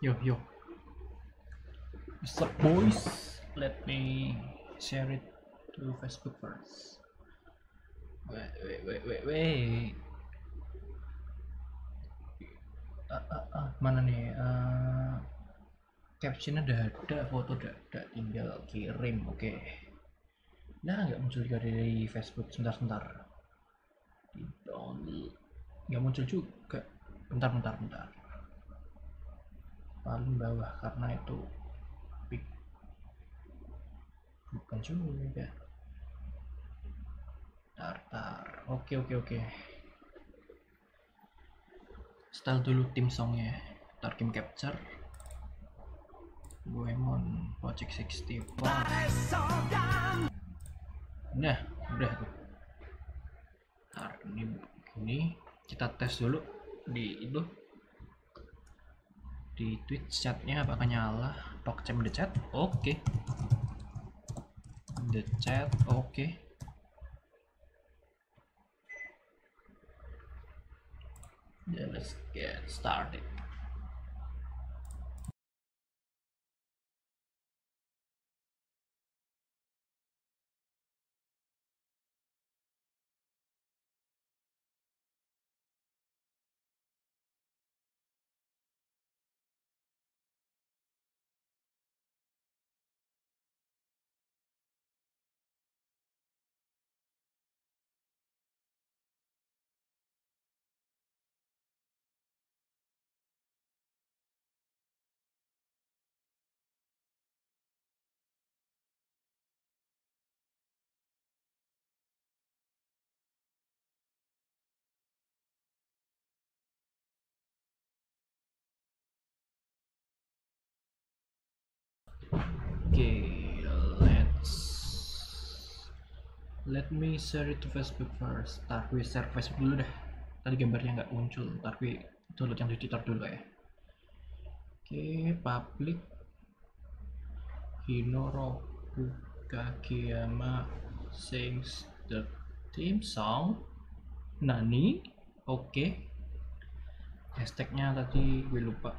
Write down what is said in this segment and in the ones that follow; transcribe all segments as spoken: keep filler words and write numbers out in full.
Yo yo. What's up boys? Let me share it to Facebook first. Wait wait wait wait wait. Uh, uh, uh, mana nih? Uh, captionnya udah ada, foto udah ada, tinggal kirim. Oke. Okay. Nah nggak muncul juga dari Facebook. Sebentar-sebentar. Nggak muncul juga. Bentar bentar bentar. Paling bawah karena itu pick. Bukan juga. Tar tar. Oke oke oke. Style dulu tim songnya. Tar game capture. Goemon Project sixty-four. Nah, udah tuh. Ntar ini begini, kita tes dulu di itu di Twitch chatnya apakah nyala. Pokcam the chat, oke. Okay. The chat, oke. Okay. Yeah, let's get started. Oke, okay, let's let me share it to Facebook first. Ntar gue share Facebook dulu dah. Tadi gambarnya nggak muncul. Ntar gue download yang di Twitter dulu ya. Oke, okay, public Hinoroku Kageyama sings the theme song. Nani? Oke. Okay. Hashtagnya tadi gue lupa.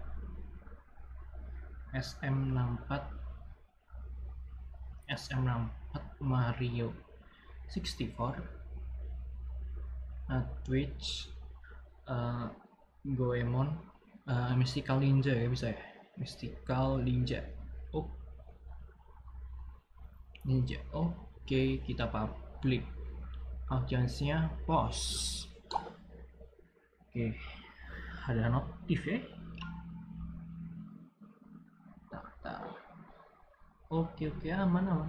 S M enam empat S M enam empat Mario sixty-four. Nah, Twitch uh, Goemon uh, Mystical Ninja ya bisa ya. Mystical Ninja. Oh. Ninja. Oke, okay, kita public. Audiensnya post. Oke. Okay. Ada notif ya. Oke oke aman aman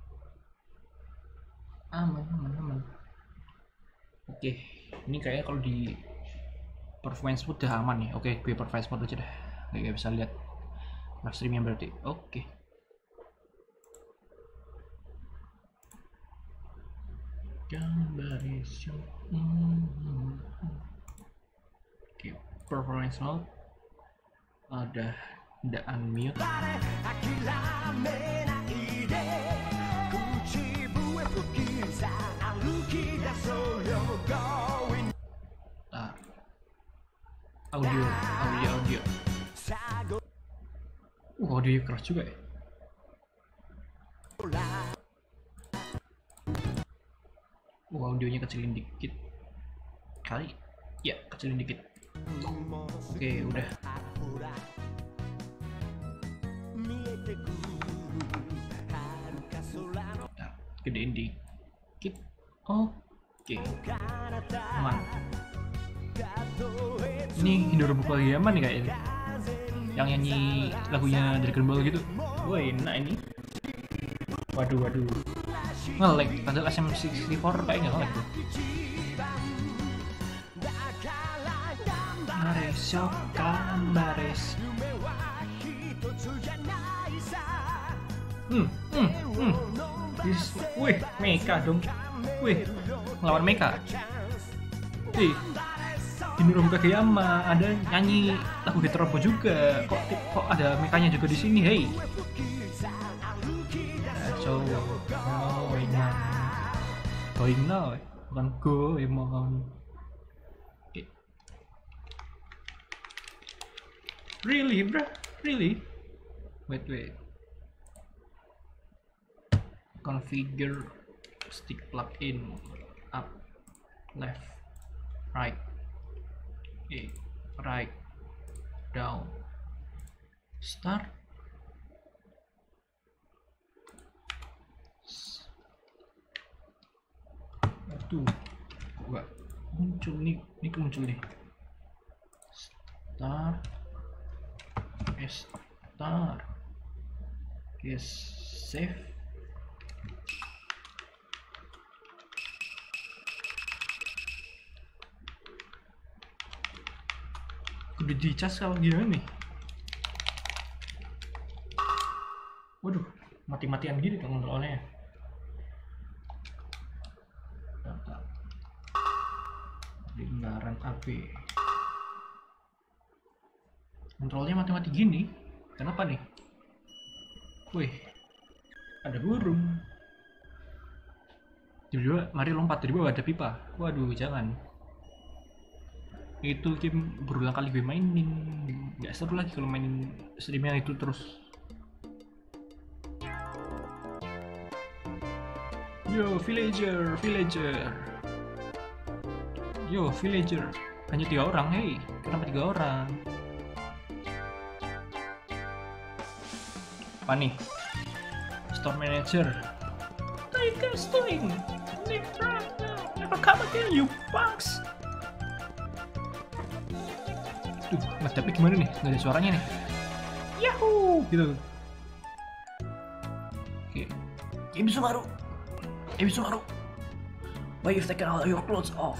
aman aman aman. Oke ini kayaknya kalau di performance mode udah aman ya. Oke gue performance mode aja dah. Gak bisa lihat live streamnya berarti. Oke gambar isu. Oke performance mode ada the unmute. Nah, audio, audio, audio. Uh, audio keras juga ya. Uh, audionya kecilin dikit. Kali, ya kecilin dikit. Oke, udah. Nah, gedein dikit. Oke. Aman. Ini Hinoroku Kageyama nih kayaknya. Yang nyanyi lagunya Dragon Ball gitu. Wah, enak ini. Waduh, waduh. Nge-lag, padahal S M sixty-four kayaknya nge-lag tuh. Maresokan bares. Hmm, hmm, hmm. This, wih, Mecha dong. Wih, lawan Mecha. Wih, Hinoroku Kageyama ada nyanyi lagu Get Robo juga. Kok kok ada Mechanya juga di sini, hey. So, going on, going now, bukan Goemon. Okay. Really, bro? Really? Wait, wait. Configure stick plug-in. Up, left, right, A, right, down, start. Tuh, gak muncul nih, ini muncul nih. Start, start, yes, save. Udah dicas kalau gimana nih? Waduh, mati-matian gini kontrolnya. Lingkaran A B. Kontrolnya mati-mati gini. Kenapa nih? Wih, ada burung. Tiba-tiba, mari lompat dari bawah ada pipa. Waduh, jangan. Itu game berulang kali gue mainin, nggak seru lagi kalau mainin streamnya itu terus. Yo villager, villager, yo villager, hanya tiga orang, hey, kenapa tiga orang? Apa nih? Store manager. Take a swing, never, never come again, you punks. Duh, ngedapnya gimana nih? Nggak ada suaranya nih. Yahoo! Gitu. Oke. Emi Sumaru. Emi Sumaru. Why you've taken all your clothes off?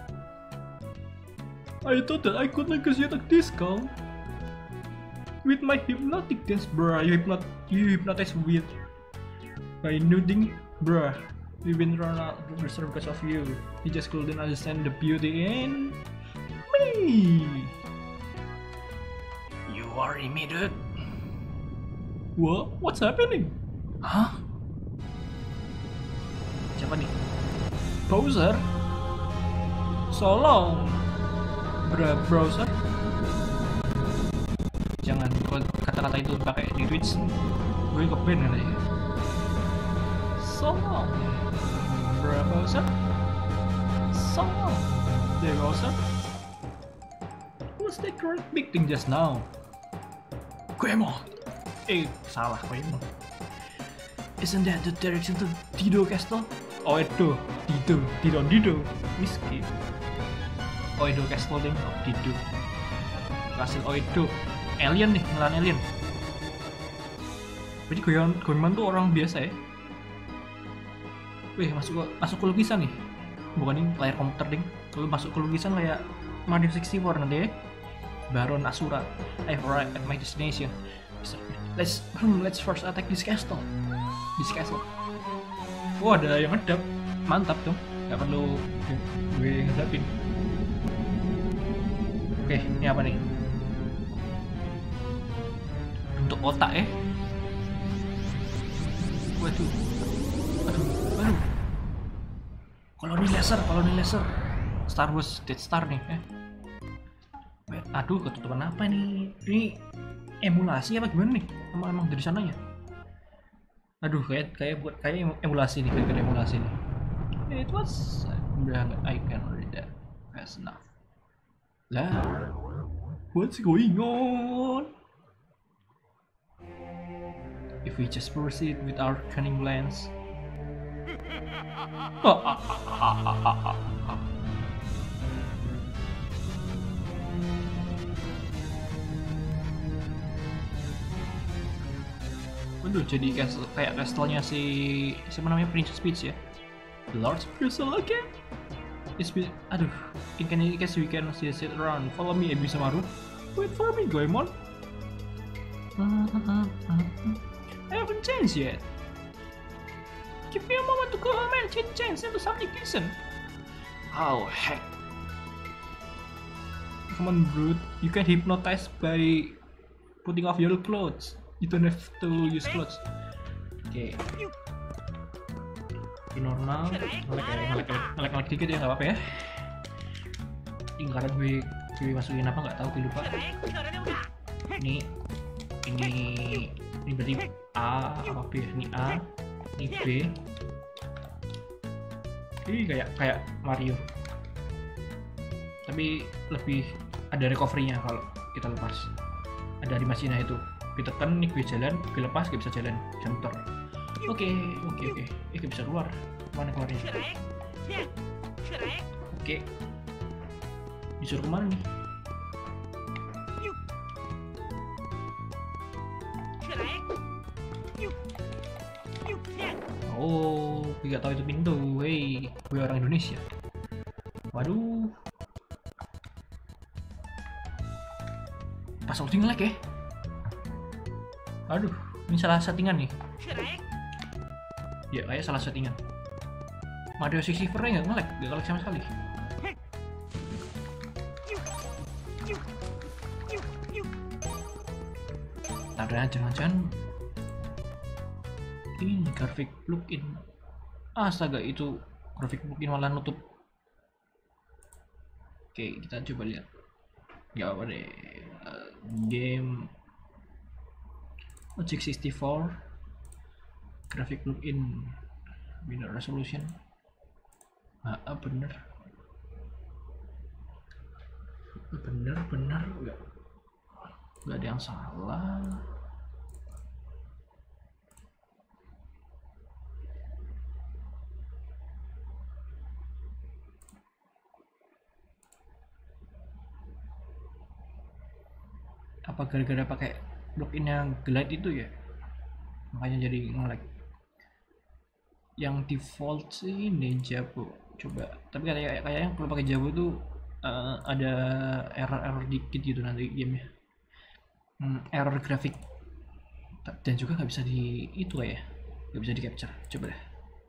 I thought that I could negotiate a discount. With my hypnotic dance, bruh. You hypnot you hypnotize with by nuding, bruh. We've been run out of the reserve because of you. He just couldn't understand the beauty in me. Worry me, dude. What? What's happening? Hah? Siapa nih? Bowser? So long, bro browser. Jangan kata-kata itu pakai di Twitch. Gue ke ban nanti. So long, bro browser. So long, the browser. What's that great big thing just now? Goemon. Eh, salah Goemon. Isn't that the direction to Dido Castle? Oedo, Dido, Dido, Dido. Whiskey. Oedo Castle ding, oh, Dido. Kasih Oedo. Alien nih, ngelawan alien. Jadi Goemon, Goemon tuh orang biasa ya. Wih, masuk ke, masuk ke lukisan nih. Bukan ini layar komputer ding. Kalau masuk ke lukisan kayak Mario enam puluh empat nanti ya. Baron Asura, I've arrived at my destination. Let's hmm, let's first attack this castle. This castle. Wah, ada yang ngedap, mantap dong. Gak perlu gue ngedapin. Oke, ini apa nih? Untuk otak ya. Waduh, aduh, aduh. Koloni laser, koloni laser. Star Wars Death Star nih. Eh. Aduh, ketutupan apa nih? Ini emulasi apa gimana nih? Emang emang dari sana ya? Aduh, kayak kayak buat kayak emulasi nih, kayak emulasi nih. It was I can read that fast enough. Lah, what's going on? If we just proceed with our cunning plans. Waduh, jadi castle, kayak castle-nya si siapa namanya, Princess Peach ya. The Lord's Castle again. It's been, aduh, in any case we can still sit around. Follow me, Emi Sumaru. Wait for me, Goemon. I haven't changed yet. Give me a moment to go home and change into something decent. Oh heck! Come on, brute. You can hypnotize by putting off your clothes. You don't have to use clothes. Oke. Okay. Di normal, ngelek-ngelek dikit ya, nggak apa-apa ya. Lingkaran gue gue masukin apa nggak tahu, gue lupa. Ini ini ini berarti A apa B? Ini A, ini B. Ini kayak kayak Mario, tapi lebih ada recovery-nya kalau kita lepas. Ada animasinya itu, kita tekan nih gue jalan, gue lepas gue bisa jalan, bisa muter. Oke oke oke, eh gue bisa keluar, mana keluarnya? Oke, disuruh kemana nih? Oh, gue gak tahu itu pintu. Hei, gue orang Indonesia. Waduh, pas ulti nge-lag ya. Aduh, ini salah settingan nih. Ya, kayak salah settingan. Mario enam-nya nggak nge-lag, gak nge-lag sama sekali. Ada jangan-jangan ini grafik plugin. Astaga, itu grafik plugin malah nutup. Oke, kita coba lihat. Gak apa deh. Uh, game Logic enam puluh empat grafik plugin window resolution. Ah, ah bener bener bener nggak nggak ada yang salah. Apa gara-gara pakai plugin yang glide itu ya, makanya jadi nge-lag. Yang default sih Ninjago, coba. Tapi kayak kayaknya kalau pakai Jabo tuh uh, ada error-error dikit gitu nanti gamenya. Hmm, error grafik. Dan juga nggak bisa di itu ya, nggak bisa di capture. Coba deh.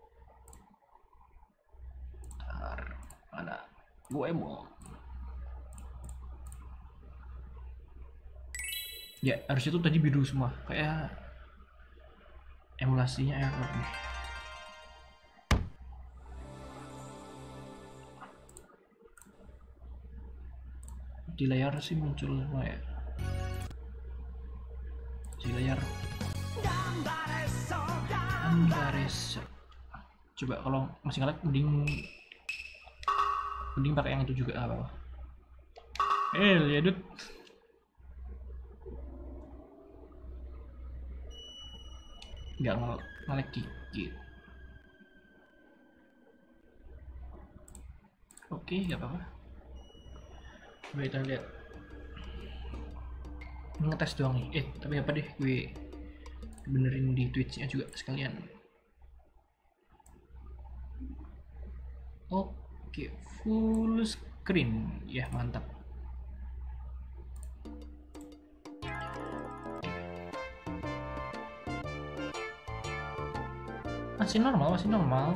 Ntar, mana? Gue mau. Ya harusnya tuh tadi biru semua, kayak emulasinya error nih. Di layar sih muncul semua ya, di layar Andares. Coba kalau masih ngelag mending mending pakai yang itu juga apa-apa. Eh lihat dud, nggak ngelag dikit. Oke, nggak apa-apa. Coba kita lihat. Ngetes doang nih. Eh, tapi apa deh, gue benerin di Twitch-nya juga sekalian. Oke, full screen. Ya, mantap. Masih normal, masih normal.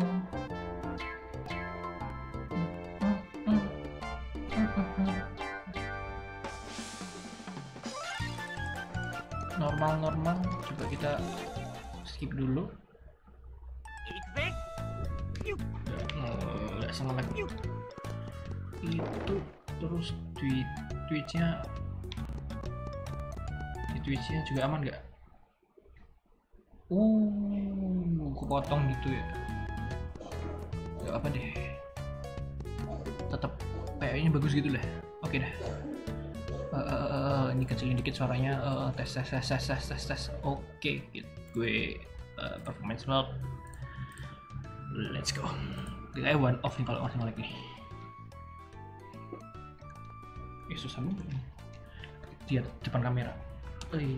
Normal-normal, coba kita skip dulu. Nggak salah lagi. Itu terus tweet Twitch-nya, di Twitch-nya juga aman nggak? Uh, kepotong gitu ya. Gak apa deh. Tetap P I-nya bagus gitu lah. Oke dah. Uh, uh, uh, ini kecilin dikit suaranya. Uh, tes tes tes tes tes tes tes. Oke, gitu. Gue uh, performance mode. Let's go. Kayak one off nih kalau masih ngelag nih. Eh susah banget nih. Dia depan kamera. Eh.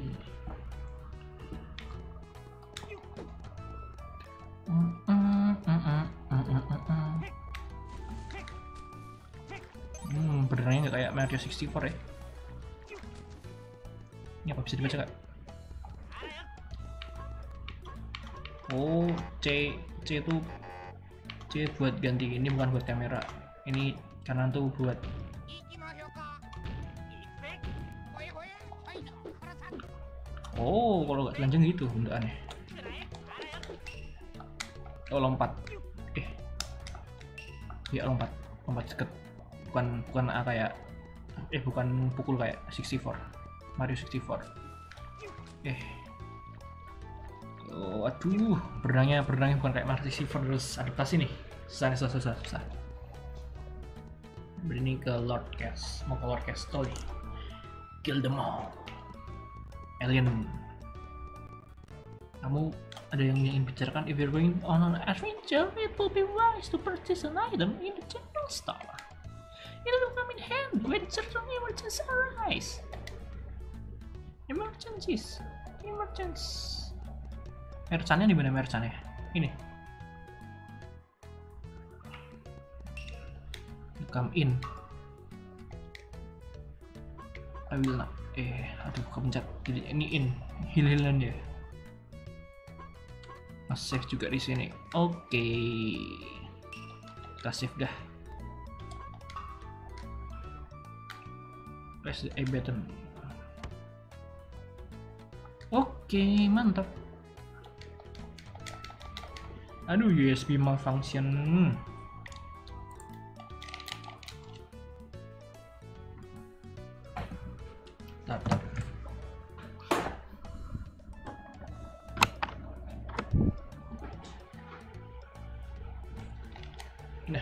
Hmm, benerannya nggak kayak Mario enam puluh empat ya. Ini apa bisa dibaca kak? Oh, C C itu C buat ganti, ini bukan buat kamera. Ini kanan tuh buat. Oh, kalau nggak telanjang gitu bentukannya. Oh, lompat. Eh, ya lompat, lompat seket. Bukan bukan A kayak, eh bukan pukul kayak enam puluh empat, Mario enam puluh empat. Eh, oh, aduh, berenangnya berenangnya bukan kayak Marty Silver terus adaptasi nih. Susah, susah, susah, susah. Berani ke Lord Cass, mau ke Lord Castle nih. Kill them all. Alien. Kamu ada yang ingin bicarakan? If you're going on an adventure, it will be wise to purchase an item in the general store. It will come in handy when certain emergencies arise. Emergencies, emergencies. Merchantnya di mana merchantnya? Ini. Come in. I will not. Eh, aduh, kepencet. Jadi ini in. Heal-healan dia. Save juga di sini. Oke, okay. Kita save dah. Press the A button. Oke, okay, mantap. Aduh, U S B malfunction. Tar, tar. Nah,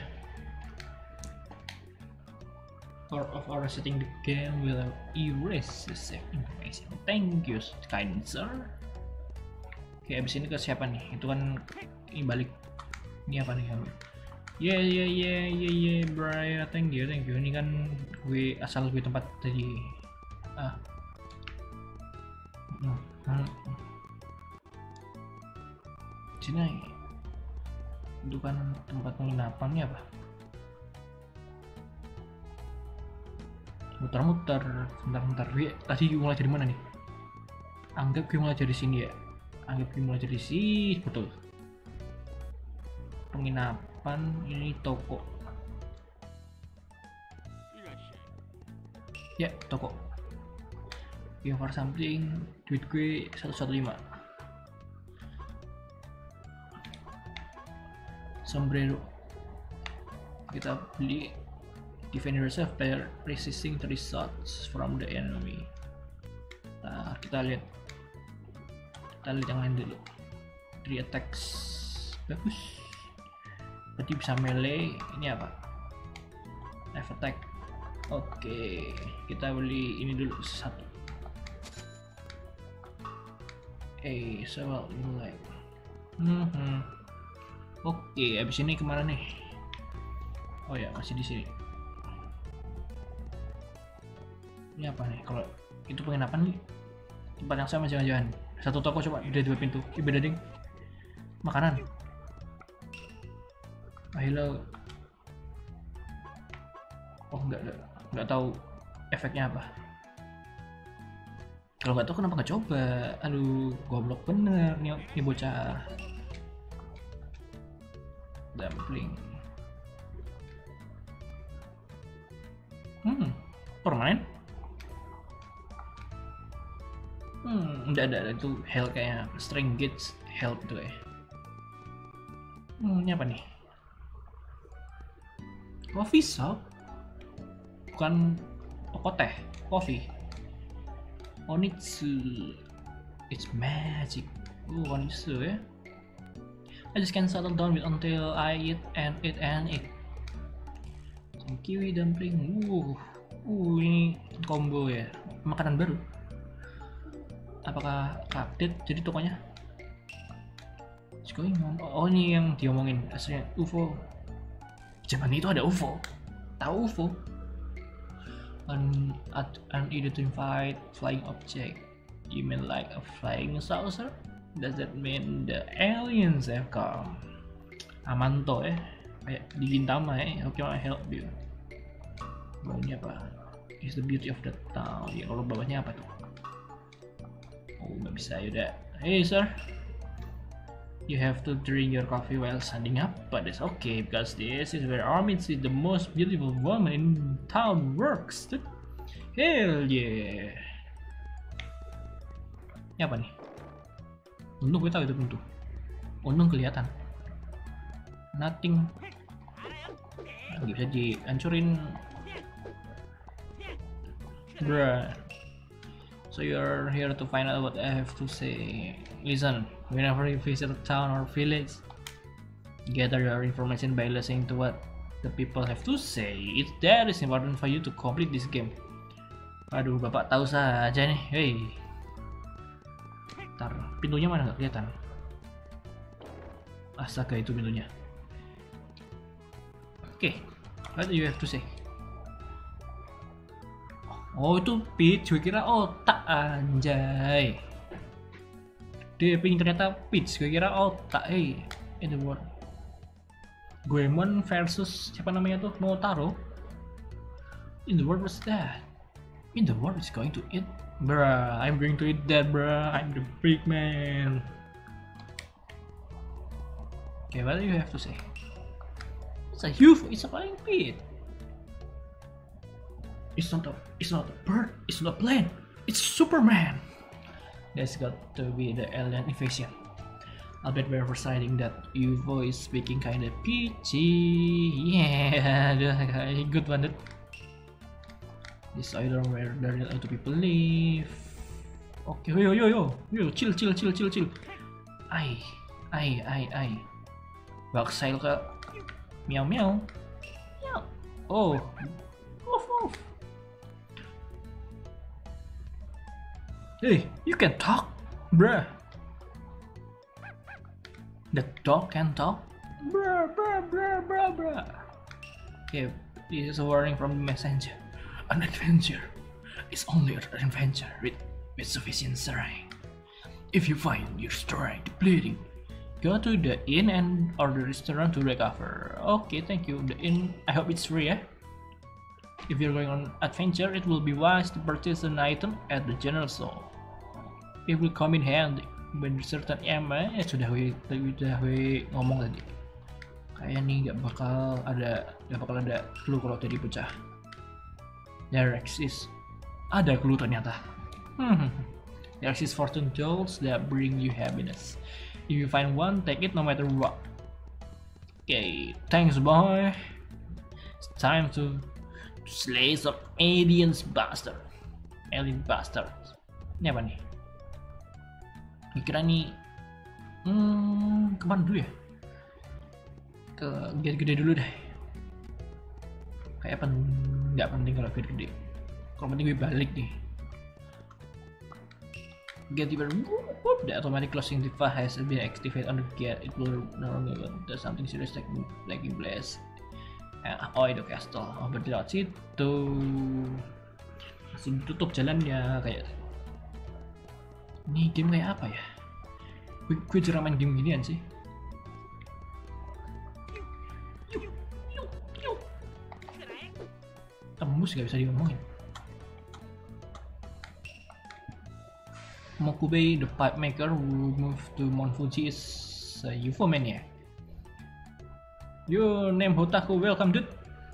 part of our setting the game will erase the save information. Thank you, kind sir. Oke, abis ini ke siapa nih? Itu kan ini balik. Ini apa nih kamu? Yeah, yeah, yeah, yeah, yeah, bro. Thank you, thank you. Ini kan gue asal gue tempat tadi. Ah. Hmm. Hmm. Sini. Itu kan tempat penginapannya apa? Muter-muter, bentar-bentar. Gue tadi mulai dari mana nih? Anggap gue mulai dari sini ya. Anggap gue mulai dari sini, betul. Penginapan ini toko. Ya, toko. Give for something, duit gue seratus lima belas. Sombrero kita beli. Defend yourself by resisting three shots from the enemy. Nah, kita lihat kita lihat yang lain dulu. Three attacks, bagus. Berarti bisa melee. Ini apa? Knife attack. Oke, kita beli ini dulu satu. Eh, so mulai. Hmm, hmm. Oke, abis ini kemana nih? Oh ya, masih di sini. Ini apa nih? Kalau itu penginapan nih, tempat yang sama jangan-jangan. Satu toko coba, beda dua pintu. Ih, beda ding. Makanan. Hello. Oh, enggak, enggak, enggak tahu efeknya apa. Kalau nggak tahu kenapa nggak coba? Aduh, goblok bener nih, nih bocah. Dumpling. Hmm, permanen. Hmm, enggak ada, itu hell kayaknya string gates help tuh ya. Hmm, ini apa nih? Coffee shop? Bukan toko teh, coffee. Onitsu, it's magic. Oh, Onitsu ya. I just can't settle down with until I eat and eat and eat. Some kiwi dumpling. Uh, uh ini combo ya. Makanan baru. Apakah update jadi tokonya? Oh, ini yang diomongin aslinya U F O. Zaman itu ada U F O. Tahu U F O? An unidentified flying object. You mean like a flying saucer? Does that mean the aliens have come? Amanto ya, kayak di Gintama ya. How can I help you? Bawahnya apa? Is the beauty of the town. Ya kalau bawahnya apa tuh? Oh, nggak bisa, yaudah. Hey sir, you have to drink your coffee while standing up, but it's okay because this is where Armin sees the most beautiful woman in town works. Hell yeah. Ini apa nih? Untung gue tahu itu pintu. Untung kelihatan. Nothing. Nggak bisa dihancurin. Bruh. So you're here to find out what I have to say. Listen, whenever you visit a town or village, gather your information by listening to what the people have to say. It's that is important for you to complete this game. Aduh, bapak tahu saja nih. Hey, ntar pintunya mana nggak kelihatan? Astaga, itu pintunya. Oke, okay. What do you have to say? Oh, itu peach, gue kira otak, anjay. Dia ping ternyata peach, gue kira otak. Hey, in the world. Goemon versus siapa namanya tuh, Motaro. In the world, what's that? In the world is going to eat, bruh. I'm going to eat that, bruh. I'm the big man. Okay, what do you have to say? It's a U F O. It's a flying pit. It's not a. It's not a bird. It's not a plane. It's Superman. That's got to be the alien invasion. I'll bet we're reciting that U F O is speaking kinda peachy. Yeah, good one. That. This either where the real other people live. Okay, yo yo yo yo, chill chill chill chill chill. Ai, ai ai ai. Baksail ke miau miau. Miau. Oh, woof woof. Hey, you can talk, bruh. The dog can talk? Bruh, bruh, bruh, bruh, bruh. Okay, this is a warning from the messenger. An adventure is only an adventure with, with sufficient strength. If you find your strength depleting, go to the inn and or the restaurant to recover. Okay, thank you. The inn, I hope it's free, eh? If you're going on adventure, it will be wise to purchase an item at the general store. It will come in handy when certain emma ya sudah we sudah we ngomong tadi. Kayak nih nggak bakal ada nggak bakal ada clue kalau tadi pecah. There exists ada clue ternyata. Hmm. There exists fortune tools that bring you happiness. If you find one, take it no matter what. Okay, thanks boy. It's time to, to slay some aliens bastard. Alien bastards. Ini apa nih? Kira nih, hmm, kemana dulu ya? Ke gede-gede dulu deh. Kayak pen, nggak penting kalau gede-gede. Kalau penting gue balik nih. Get even, whoop, the automatic closing device has been activated on the gate. It will no longer do something serious like like blast. Oh, itu castle. Oh, berarti lewat situ. Masih ditutup jalannya kayak. Ini game kayak apa ya? Gue, gue jarang main game ginian sih. Tembus gak bisa diomongin. Mokubei, the pipe maker who moved to Mount Fuji, is a U F O mania. Your name Hotaku, welcome dude.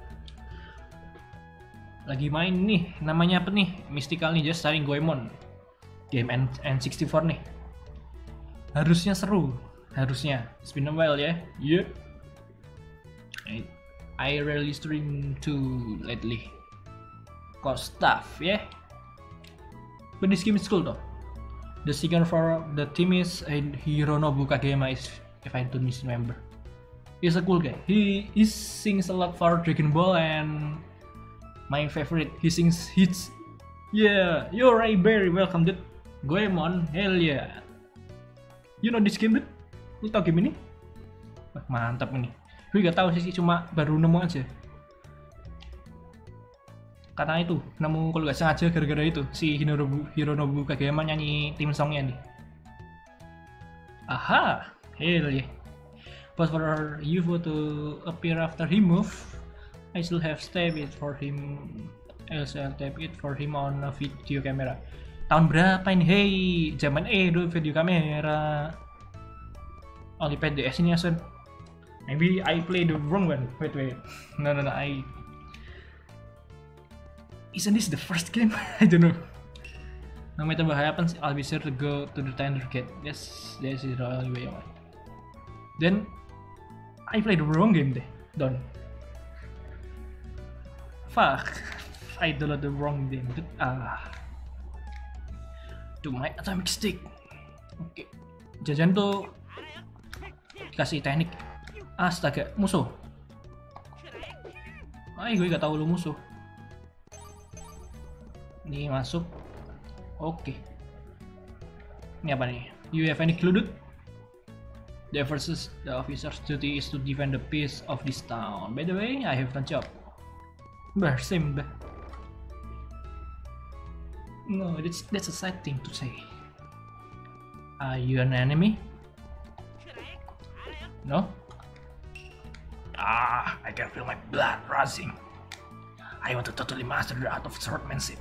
Lagi main nih, namanya apa nih? Mystical Ninja starring Goemon. Game N sixty-four nih. Harusnya seru. Harusnya. It's been a while ya. Yeah. I, I rarely stream too lately. Cause stuff ya. Yeah? But this game is cool though. The singer for the team is Hironobu Kageyama, if I don't misremember. He's a cool guy. He, he sings a lot for Dragon Ball and my favorite, he sings hits. Yeah, you're right, very welcome dude. Goemon, hell yeah. You know this game dude? Lu tau game ini? Wah, mantap ini. Gue gak tau sih, cuma baru nemu aja. Karena itu, nemu kalau gak sengaja gara-gara itu si Hironobu, Hironobu Kageyama nyanyi theme songnya nih. Aha, hell yeah. But for U F O to appear after he move, I still have tape it for him. I still tape it for him on a video camera. Tahun berapa ini? Hey, zaman E dulu video kamera. Oh, di P D S ini asun. Maybe I play the wrong one. Wait, wait. No, no, no. I. Isn't this the first game? I don't know. No matter what happens, I'll be sure to go to the Thunder Gate. Yes, this is the only way. Then I played the wrong game deh. Don. Fuck. I downloaded the wrong game. Ah. to my atomic stick. Oke, okay. Jajan tuh dikasih teknik. Astaga, musuh. Ay, gue gak tahu lu musuh. Ini masuk. Oke. Okay. Ini apa nih? You have any clue, dude? The versus the officer's duty is to defend the peace of this town. By the way, I have a job. Bah, same bah. No, that's that's a sad thing to say. Are you an enemy? No? Ah, I can feel my blood rising. I want to totally master the art of swordmanship.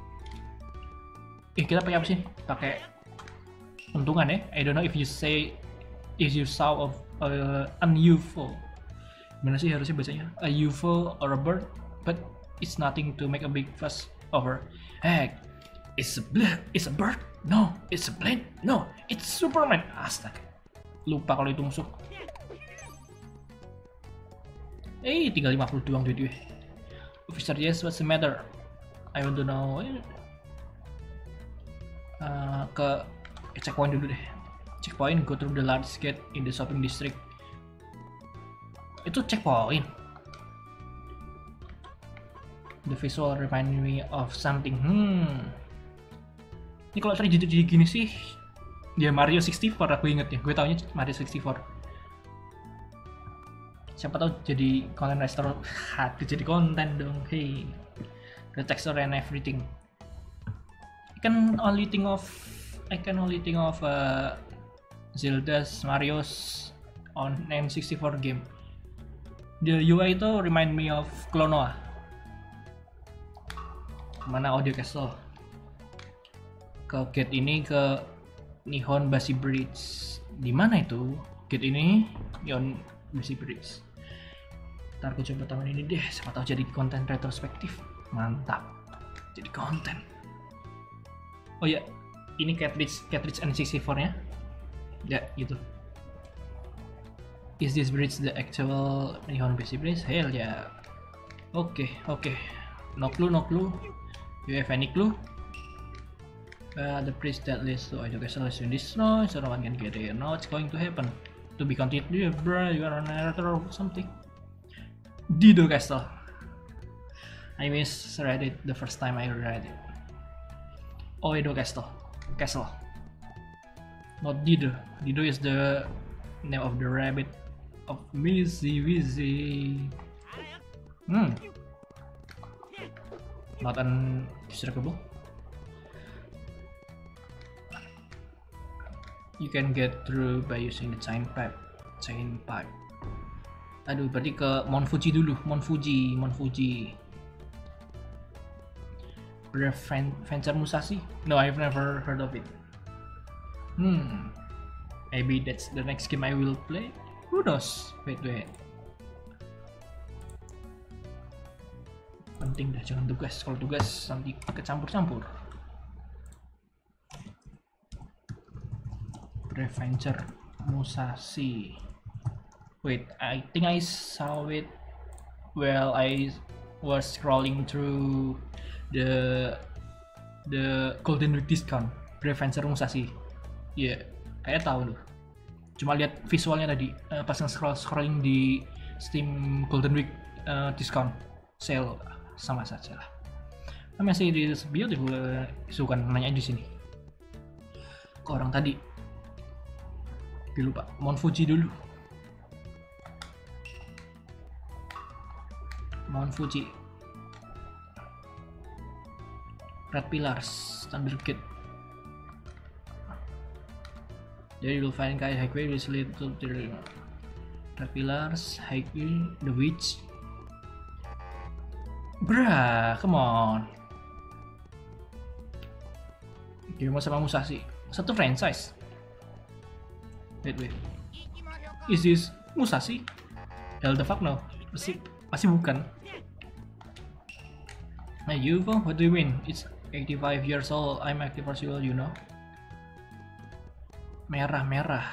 Eh, kita pakai apa sih? Pakai untungan ya? I don't know if you say if you saw of uh, an U F O. Gimana sih harusnya bacanya? A U F O or a bird, but it's nothing to make a big fuss over. Heck, it's a blood, it's a bird. No, it's a plane. No, it's Superman. Astaga. Lupa kalau itu musuh. Eh, tinggal lima puluh doang duit gue. Officer, yes, what's the matter? I want to know. Uh, ke checkpoint dulu deh. Checkpoint, go through the large gate in the shopping district. Itu checkpoint. The visual remind me of something. Hmm. Ini kalau tadi jadi gini sih, ya Mario sixty-four aku inget ya. Gue taunya Mario sixty-four. Siapa tahu jadi konten restoran. Hati jadi konten dong. Hey, the texture and everything. I can only think of, I can only think of uh, Zelda's, Mario's on N sixty-four game. The U I itu remind me of Klonoa. Mana Audio Castle? Ke gate ini ke Nihon Bashi Bridge. Di mana itu? Gate ini Nihon Bashi Bridge. Ntar aku coba tahun ini deh, siapa tahu jadi konten retrospektif. Mantap, jadi konten. Oh ya, ini cartridge cartridge N sixty-four nya. Ya, gitu. Is this bridge the actual Nihon Bashi Bridge? Hell ya. Yeah. Oke, okay, oke. Okay. No clue, no clue. You have any clue? Uh, the bridge that leads to Audio Castle is in this snow, so no one can get there. Now what's going to happen? To be continued, bro. You are a narrator or something. Dido Castle. I misread it the first time I read it. Oedo Castle. Castle. Not Dido. Dido is the name of the rabbit of Mizzy Wizzy. Hmm. Not undistractable. You can get through by using the chain pipe. Chain pipe. Aduh, berarti ke Mount Fuji dulu. Mount Fuji, Mount Fuji. Brave Venture Musashi? No, I've never heard of it. Hmm. Maybe that's the next game I will play. Who knows? Wait, wait. Penting dah, jangan tugas. Kalau tugas nanti kecampur-campur. Brave Venture Musashi. Wait, I think I saw it while I was scrolling through the the Golden Week discount. Brave Venture Musashi. Iya, yeah, kayak tahu loh. Cuma lihat visualnya tadi uh, pas nge-scroll scrolling di Steam Golden Week uh, discount sale, sama saja lah. Nah, masih di beautiful, uh, suka nanya di sini. Ke orang tadi. Gue lupa. Mount Fuji dulu. Mount Fuji. Red Pillars, Thunder Gate. There you will find Kai Highway which lead to the Red Pillars, Highway, The Witch. Bruh, come on. Game sama Musashi, satu franchise. Wait, wait. Is this Musashi? Hell the fuck no. Pasti, pasti bukan. Hey, U F O, what do you mean? It's eighty-five years old. I'm active as well, you know. Merah, merah.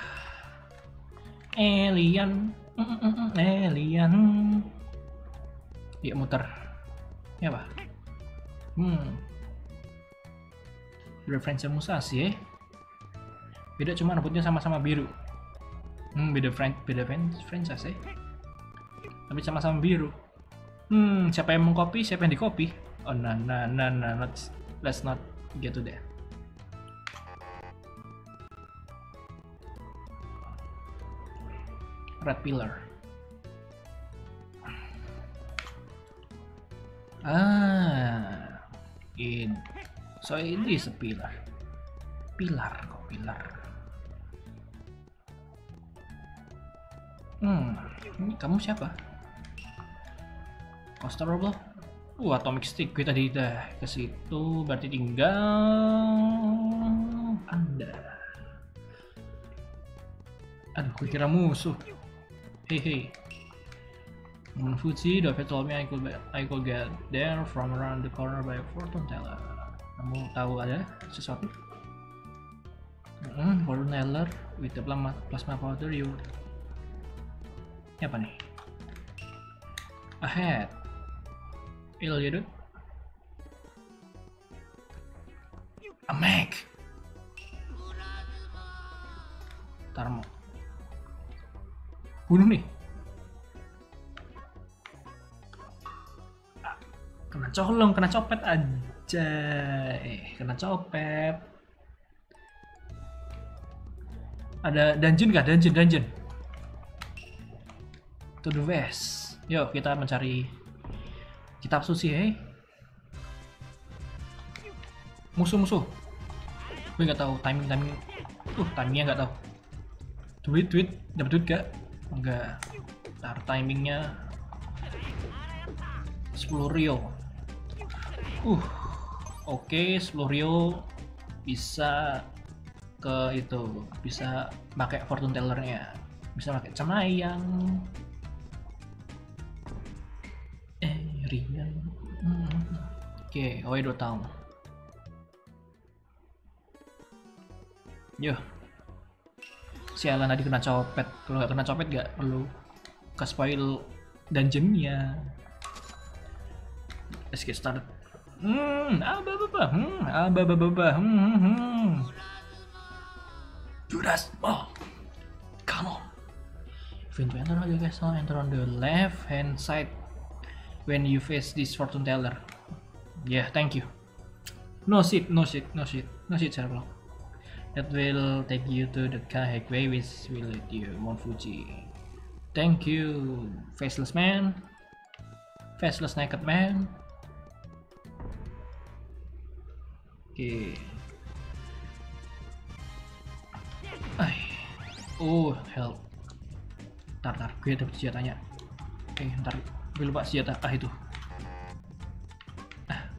Alien. Mm -mm -mm, alien. Iya, muter. Ya apa? Hmm. Beda franchise Musashi ya. Beda cuma rambutnya sama-sama biru. Hmm, beda fran beda franchise ya. Tapi sama-sama biru. Hmm, siapa yang mengcopy, siapa yang di-copy? Oh, nah, nah, nah, nah, let's, let's not get to that. Red pillar. Ah, in. So it is a pillar. Pilar kok pilar. Hmm, ini kamu siapa? Constable. Uh, atomic stick. Gue tadi udah ke situ, berarti tinggal Anda. Aduh, gue kira musuh. Hey hey. Moon Fuji, David told me I could I could get there from around the corner by a fortune teller. Kamu tahu ada sesuatu? Hmm, fortune teller with the plasma, plasma powder you. Ini apa nih? Ahead. Il ya dude. A Mac. Tarmo. Bunuh nih. Ah, kena colong, kena copet aja. Eh, kena copet. Ada dungeon kah? Dungeon, dungeon. To the west. Yuk kita mencari kitab suci, eh. Musuh-musuh. Gue nggak tahu timing timing. Uh, timingnya nggak tahu. Duit duit, dapat duit gak? Enggak. Ntar timingnya sepuluh Rio. Uh, oke, okay, sepuluh Rio bisa ke itu, bisa pakai fortune tellernya, bisa pakai cenayang. Eh, Rian. Hmm. Oke, okay, Oedo Town. Yo. Sialan tadi kena copet. Kalau nggak kena copet nggak perlu ke spoil dungeonnya. Let's get started. Hmm, aba baba, hmm, aba baba, hmm, hmm, hmm. Judas, oh, come on. When you enter the castle, enter on the left hand side when you face this fortune teller. Yeah, thank you. No shit, no shit, no shit, no shit, Sherlock. That will take you to the Kahegway which will lead you Mount Fuji. Thank you, faceless man, faceless naked man. Oke. Okay. Oh, help. Ntar, ntar, gue dapet senjatanya. Oke, okay, ntar gue lupa senjata. Ah, itu. Ah.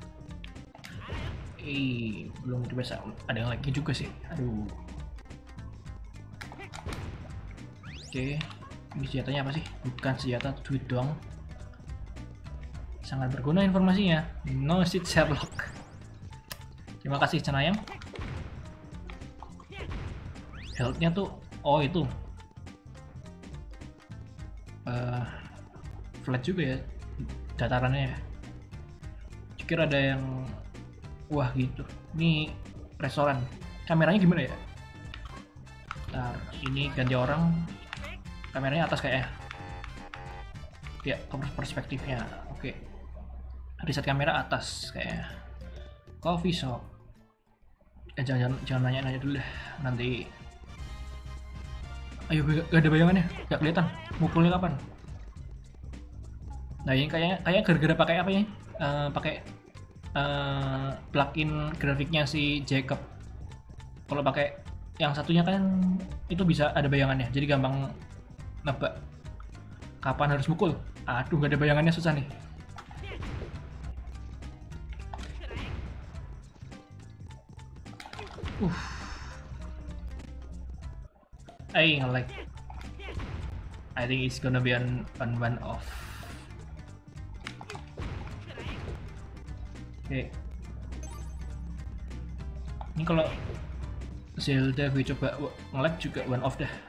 Eh, belum biasa. Ada yang lagi juga sih. Aduh. Oke, okay. Ini senjatanya apa sih? Bukan senjata, duit doang. Sangat berguna informasinya. No shit, Sherlock. Terima kasih cenayang. Health-nya tuh, oh itu uh, flat juga ya datarannya ya. Pikir ada yang wah gitu. Ini restoran. Kameranya gimana ya? Ntar ini ganti orang. Kameranya atas kayaknya. Ya, perspektifnya. Oke. Reset kamera atas kayaknya. Coffee shop. Eh, jangan jangan nanya-nanya dulu deh. Nanti. Ayo, gak, gak ada bayangannya, gak kelihatan. Mukulnya kapan? Nah ini kayaknya kayak gara-gara pakai apa ya? Uh, pakai uh, plugin grafiknya si Jacob. Kalau pakai yang satunya kan itu bisa ada bayangannya, jadi gampang nebak kapan harus mukul. Aduh, gak ada bayangannya, susah nih. Uh. I like. I think it's gonna be an on one off. Oke. Okay. Ini kalau Zelda gue coba nge-lag juga one off dah.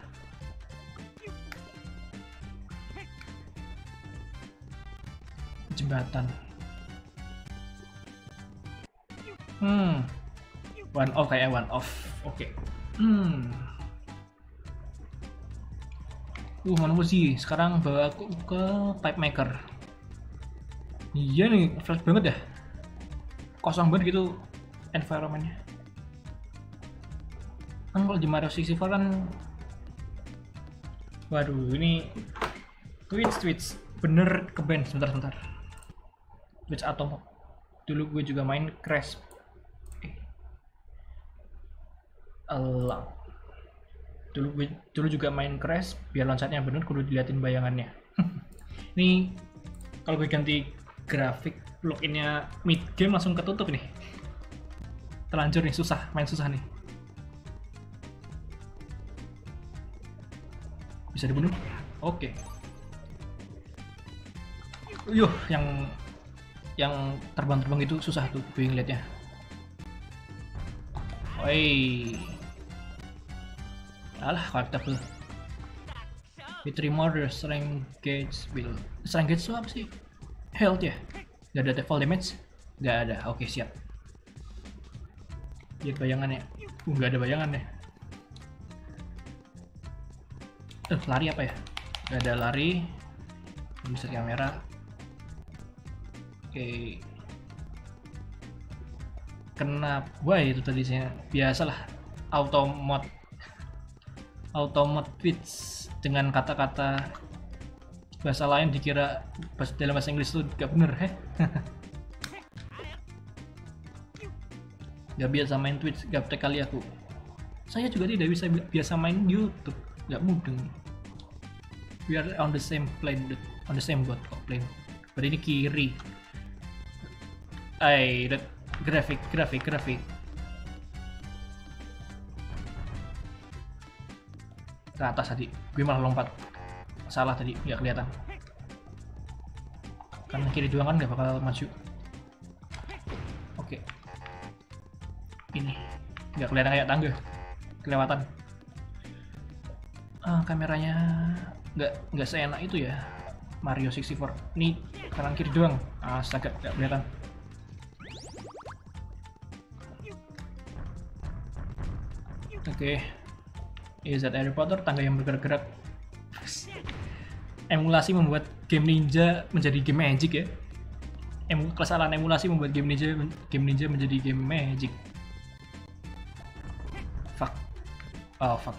Jembatan. Hmm. One off kayak one off. Oke. Okay. Hmm. Uh, mana sih? Sekarang bawa aku ke pipe maker. Iya nih, fresh banget ya. Kosong banget gitu environmentnya. Kan kalau di Mario enam puluh empat kan, waduh ini Twitch Twitch bener ke band sebentar sebentar. Twitch atau dulu gue juga main Crash. Eh. Allah. Dulu gue dulu juga main Crash, biar loncatnya bener kudu diliatin bayangannya. Ini kalau gue ganti grafik loginnya mid game langsung ketutup nih. Terlanjur nih, susah main susah nih. Bisa dibunuh? Oke. Okay. Yuh, yang yang terbang-terbang itu susah tuh gue ngeliatnya. Oi. Alah, collectible. With three more strength gauge build. Strength gauge itu apa sih? Health ya? Gak ada fall damage? Gak ada. Oke, okay, siap. Lihat bayangannya. Uh, gak ada bayangannya. Eh, lari apa ya? Gak ada lari. Bisa kamera. Oke. Okay. Kenapa? Wah, itu tadi saya biasalah auto mod. Auto mod Twitch dengan kata-kata bahasa lain dikira dalam bahasa Inggris itu gak bener, heh. Gak biasa main Twitch, gaptek kali aku. Saya juga tidak bisa biasa main YouTube, gak mudeng. We are on the same plane, on the same boat kok plane. Berarti ini kiri. Ay, that grafik, grafik, grafik. Ke atas tadi, gue malah lompat. Salah tadi, nggak kelihatan. Karena kiri doang kan nggak bakal maju. Oke. Ini nggak kelihatan kayak tangga. Kelewatan. Ah, kameranya nggak nggak seenak itu ya. Mario enam puluh empat. Ini kanan kiri doang. Astaga, nggak kelihatan. Oke. Okay. Is that Harry Potter, tangga yang bergerak-gerak. Emulasi membuat game Ninja menjadi game Magic ya. Em kesalahan emulasi membuat game Ninja game Ninja menjadi game Magic. Fuck. Oh fuck.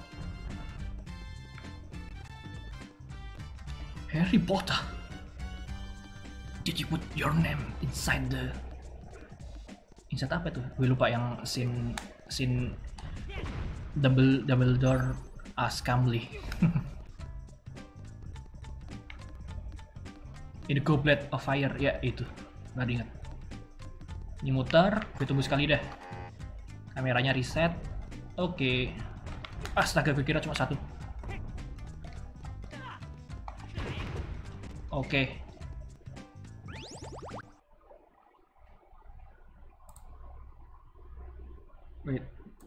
Harry Potter. Did you put your name inside the inside apa tuh? Gue lupa yang scene scene double double door as Camly. Ini Goblet of Fire ya, itu nggak diingat. Ini muter, gue tunggu sekali dah. Kameranya reset. Oke. Okay. Astaga, gue kira cuma satu. Oke. Okay. Wait.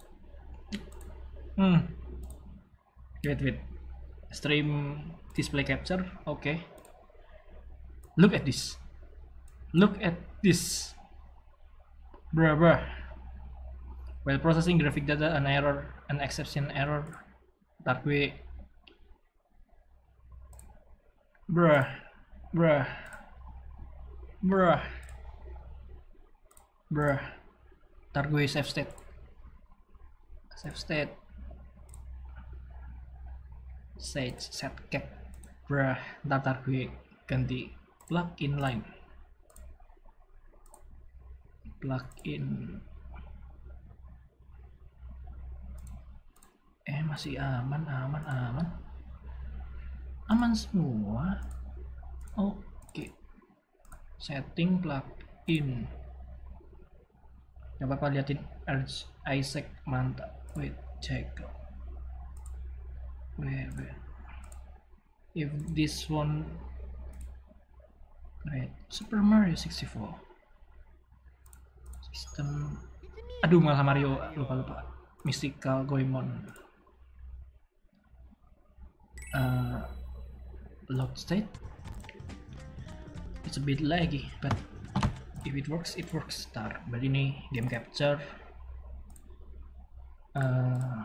Hmm. Wait, wait. Stream display capture. Oke. Okay. Look at this. Look at this. Bruh, bruh. While processing graphic data, an error, an exception error. Ntar gue. Bruh. Bruh. Bruh. Bruh. Ntar gue save state. Save state. Sage set cap. Bruh. Ntar, ntar gue ganti plugin line. Plugin. Eh masih aman, aman, aman. Aman semua. Oke. Setting plugin. Gak apa-apa, liatin Arch Isaac, mantap. Wait, check. Wait, wait. If this one, right? Super Mario sixty-four. Sistem. Aduh, malah Mario, lupa lupa. Mystical Goemon. Uh, load state. It's a bit laggy, but if it works, it works. Start. Berarti ini game capture. Uh,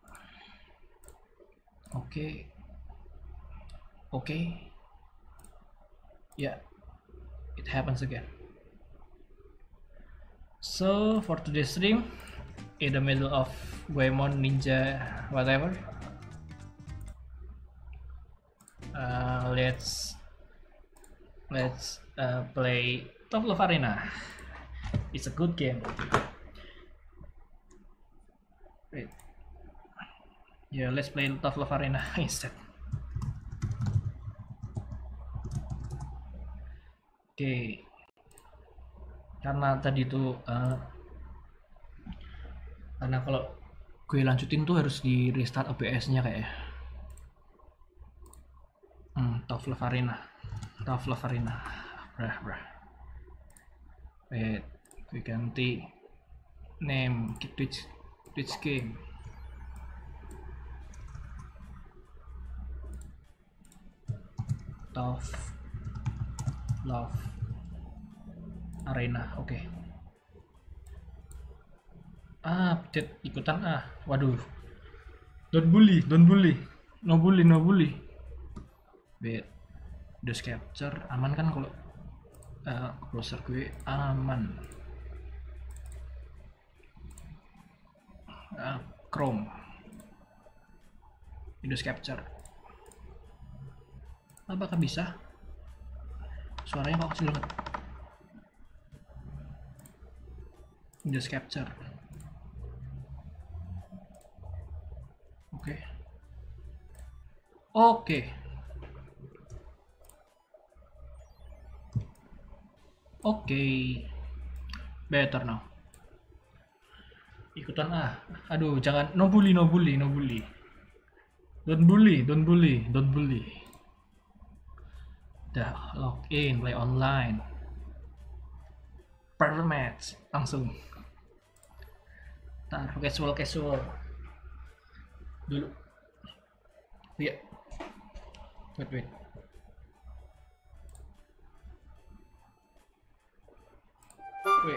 okay. Okay. Yeah, it happens again. So for today's stream, in the middle of Goemon Ninja whatever, uh, let's let's uh, play Tough Love Arena. It's a good game. Wait. Yeah, let's play Tough Love Arena instead. Oke, okay. Karena tadi tuh uh, karena kalau gue lanjutin tuh harus di restart O B S-nya kayak. Hmm, Tough Love Arena, Tough Love Arena, brah brah. Wait, gue ganti name Twitch Twitch game. Tough Love Arena, oke. Okay. Ah, update ikutan ah. Waduh. Don't bully, don't bully. No bully, no bully. Wait. Just capture aman kan kalau uh, browser gue aman. Uh, Chrome. Windows Capture. Apakah bisa? Suaranya kok kecil banget. Windows Capture. Oke. Okay. Oke. Okay. Oke. Okay. Better now. Ikutan ah. Aduh, jangan no bully, no bully, no bully. Don't bully, don't bully, don't bully. Dah login, play online. Private match langsung. Ntar casual casual dulu. Iya. Wait wait. Wait.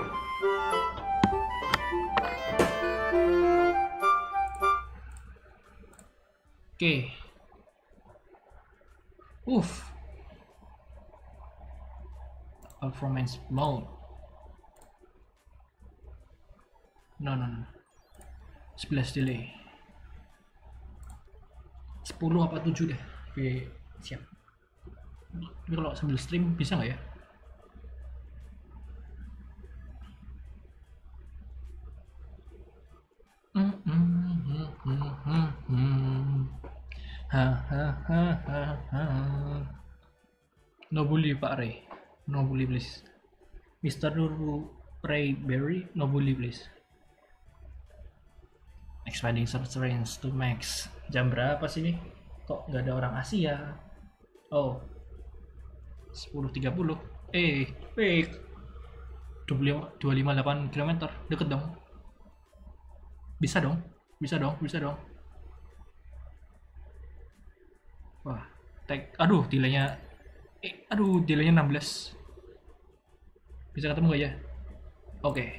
Oke. Okay. Uff. Performance mode. No no no. sebelas delay. sepuluh apa tujuh deh. Oke, siap. Ini kalau sambil stream bisa nggak ya? Hmm, hmm, hmm, hmm, hmm, hmm. Ha, ha, ha, ha, ha. No bully Pak Ray. No bully please. Mister Nuru Ray Berry, no bully please. Expanding search range to max. Jam berapa sih ini? Kok nggak ada orang Asia? Oh, sepuluh tiga puluh. Eh, wait. dua puluh lima delapan kilometer. Deket dong. Bisa dong. Bisa dong. Bisa dong. Wah, tag. Aduh, delaynya. Eh, aduh, delaynya enam belas. Bisa ketemu gak ya? Oke. Okay.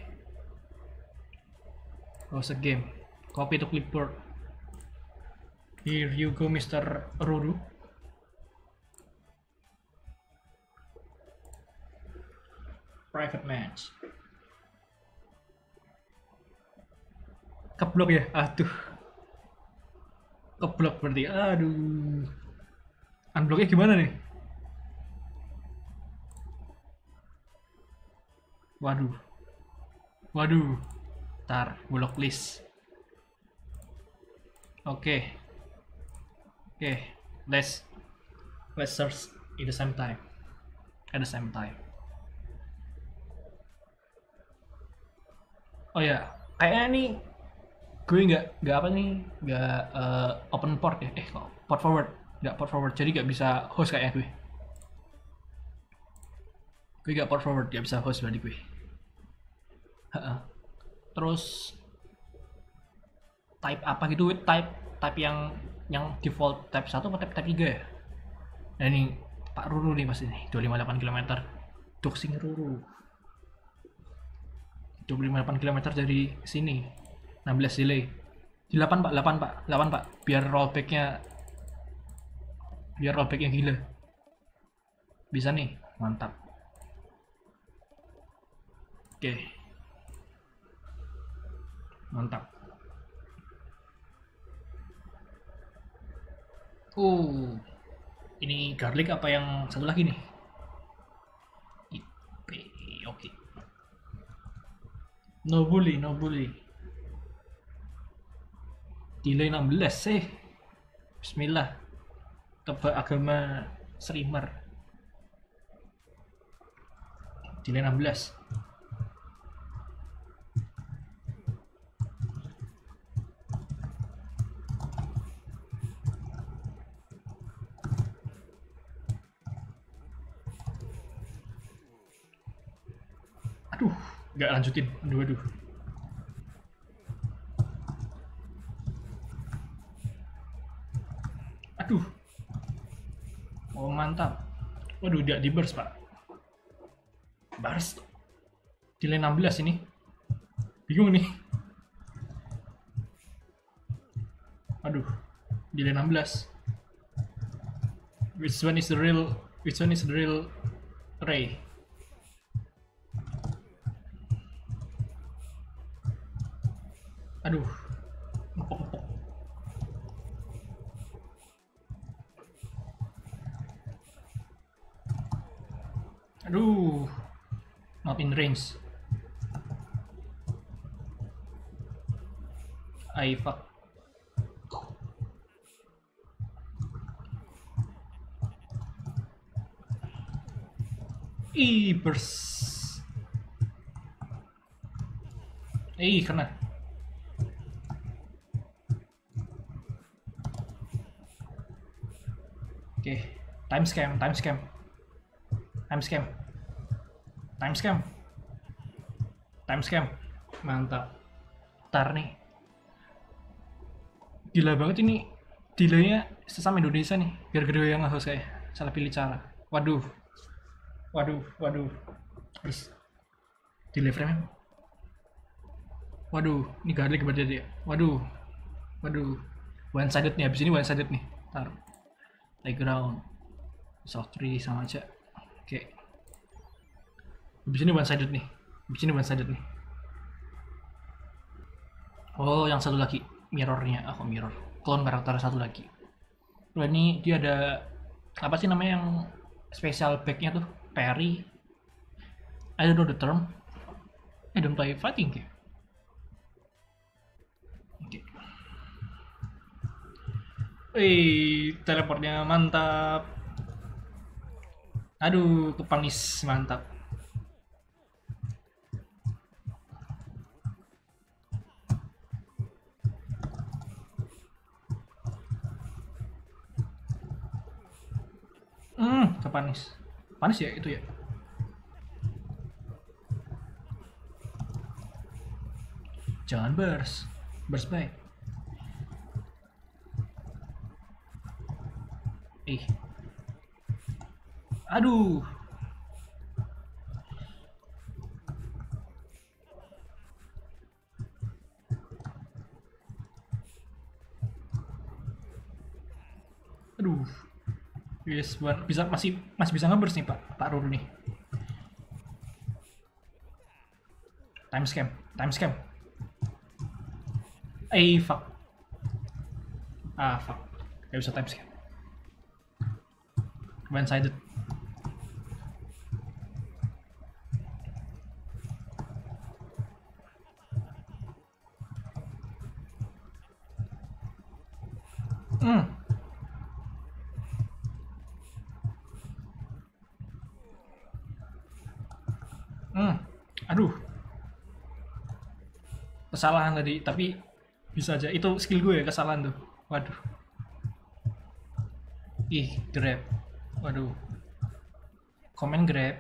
Oh, game. Copy to clipboard. Here you go, Mister Ruru. Private match. Keblok ya? Aduh. Keblok berarti. Aduh. Unblocknya gimana nih? Waduh. Waduh. Ntar, block list. Oke. Okay. Oke, okay. let's let's search at the same time. At the same time. Oh ya, kayaknya nih gue nggak nggak apa nih nggak uh, open port ya. Eh kok port forward? Nggak port forward, jadi nggak bisa host kayaknya gue. Gue nggak port forward, nggak bisa host berarti gue. Terus type apa gitu? Type type yang yang default type satu atau type type tiga ya? Nah ini Pak Ruru nih pasti nih, dua puluh lima delapan kilometer. Doxing Ruru. dua puluh lima delapan kilometer dari sini. enam belas delay. Di delapan pak, delapan pak, delapan pak. Biar rollbacknya, biar rollbacknya gila. Bisa nih, mantap. Oke, mantap. Uh, ini garlic apa yang satu lagi nih? I P, oke. No bully, no bully. Delay enam belas sih. Bismillah. Tebak agama streamer. Delay enam belas. Aduh, nggak lanjutin. Aduh, aduh. Aduh. Oh, mantap. Waduh, dia di burst, Pak. Burst. Delay enam belas ini. Bingung nih. Aduh. Delay enam belas. Which one is the real which one is the real Ray? Aduh. Empuk-empuk. Aduh. Not in range. I fuck. Ih, burst. Ih, kena. Oke, time scam, time scam. Time scam. Time scam. Time scam. Mantap. Tar nih. Gila banget ini. Delaynya sesama Indonesia nih. Biar gede yang nge-host kayak. Salah pilih cara. Waduh. Waduh, waduh. Terus delay frame. Waduh, ini garlic berarti dia. Waduh. Waduh. One sided nih, habis ini one sided nih. Tar. Playground. Soft tree sama aja. Oke. Habis ini one sided nih. Habis ini one sided nih. Oh, yang satu lagi mirrornya. Aku oh, mirror. Clone karakter satu lagi. Lalu ini dia ada apa sih namanya yang special backnya tuh? Parry. I don't know the term. I don't play fighting game. Oke. Okay. Wih, teleportnya mantap. Aduh, kepanis mantap. Hmm, kepanis. Panis ya itu ya. Jangan burst. Burst baik. Ih. Aduh. Aduh. Yes, bisa masih masih bisa ngeburst nih Pak Pak Ruru nih. Time scam, time scam. Eh fuck. Ah fuck. Gak bisa time scam. One sided. Hmm. Hmm. Aduh. Kesalahan tadi, tapi bisa aja. Itu skill gue ya, kesalahan tuh. Waduh. Ih, grab. Waduh. Komen grab.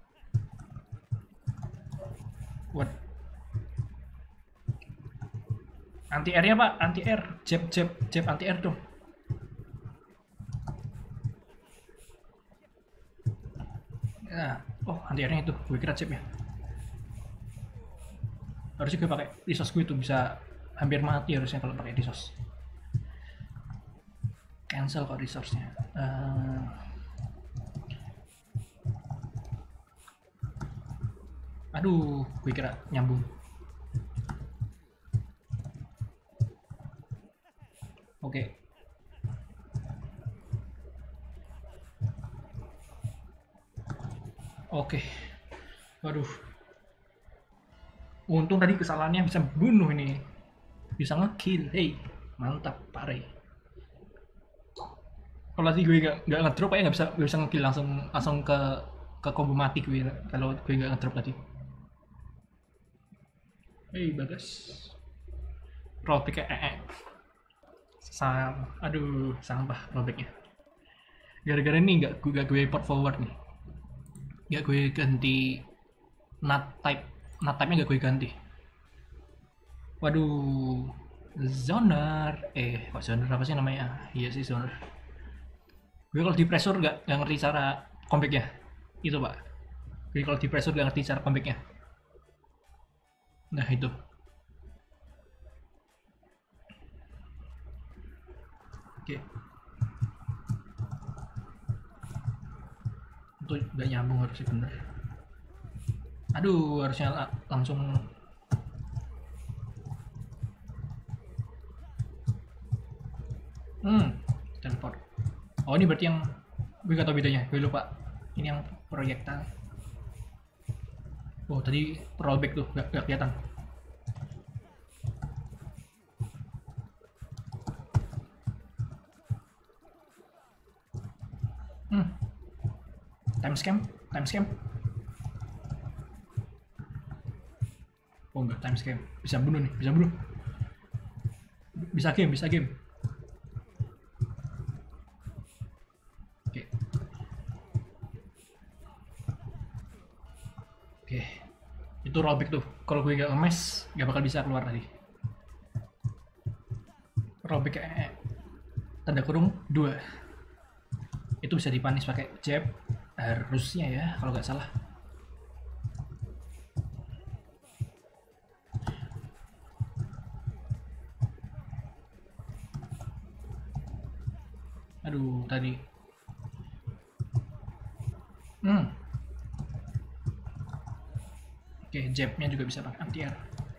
What? Anti air-nya Pak, anti air. Jab, jab, jab anti air dong. Nah, oh anti airnya itu, gue kira jab ya. Harusnya gue pakai resource gue itu bisa hampir mati harusnya kalau pakai resource. Cancel kok resource-nya. Uh, aduh, gue kira nyambung. Oke. Okay. Oke. Okay. Waduh. Untung tadi kesalahannya bisa bunuh ini. Bisa ngekill. Hey, mantap, Pak Ray. Kalau tadi gue gak, gak ngedrop ya gak bisa, gak bisa ngekill langsung langsung ke ke combo mati gue kalau gue gak ngedrop tadi. Hei, bagus. Rollback kayak eh, eh. Sam, aduh, sampah rollbacknya. Gara-gara ini gak, gak gue port forward nih. Gak gue ganti nut type, nut type-nya gak gue ganti. Waduh, zoner, eh kok zoner apa sih namanya? Iya sih zoner. Gue kalau di pressure gak, gak ngerti cara comeback-nya. Itu pak. Gue kalau di pressure gak ngerti cara comeback-nya. Nah itu. Oke. Itu gak nyambung harusnya bener. Aduh, harusnya langsung. Hmm, teleport. Oh ini berarti yang gue gak tau bedanya, gue lupa. Ini yang proyektil. Oh tadi rollback tuh gak, gak kelihatan. Hmm. Time scam, time scam. Oh enggak, time scam. Bisa bunuh nih, bisa bunuh. Bisa game, bisa game. Oke. Oke. Itu rollback tuh. Kalau gue gak ngemes, gak bakal bisa keluar tadi. Rollback kayak tanda kurung dua. Itu bisa dipanis pakai jab harusnya ya, kalau nggak salah. Aduh, tadi. Hmm. Oke, jabnya juga bisa pakai anti-air.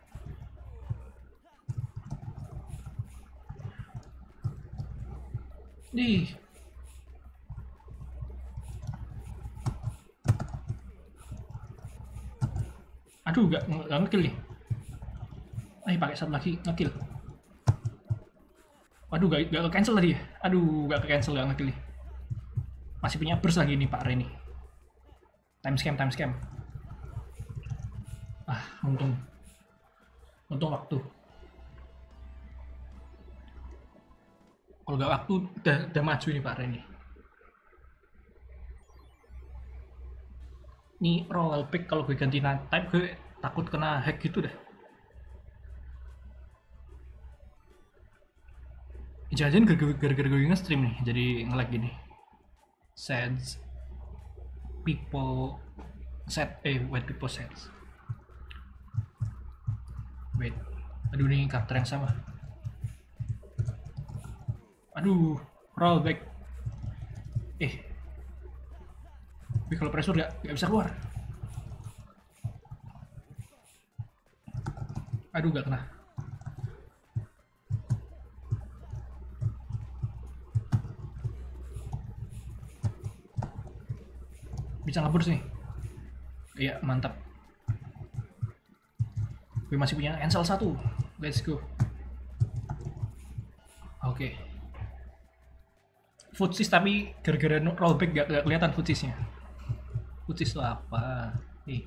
Nih. Aduh, gak, gak ngekill nih. Ayo pakai satu lagi, ngekill. Waduh, gak, gak ke-cancel tadi ya. Aduh, gak ke-cancel, gak ngekill nih. Masih punya burst lagi nih Pak Reni. Time scam, time scam. Ah, untung. Untung waktu. Kalau gak waktu, udah, udah maju nih Pak Reni. Ini rollback kalau gue ganti type gue takut kena hack gitu dah. Jangan-jangan gara-gara gue nge-stream nih jadi nge-lag gini. Sets people set eh wait people sets. Wait. Aduh ini karakter yang sama. Aduh, rollback. Eh. Tapi kalau pressure gak, gak bisa keluar. Aduh gak kena. Bisa ngeburs nih. Iya mantap. Gue masih punya cancel satu. Let's go. Oke. Okay. Footsies tapi gara-gara rollback gak, gak kelihatan footsiesnya. Footsies itu apa? Nih.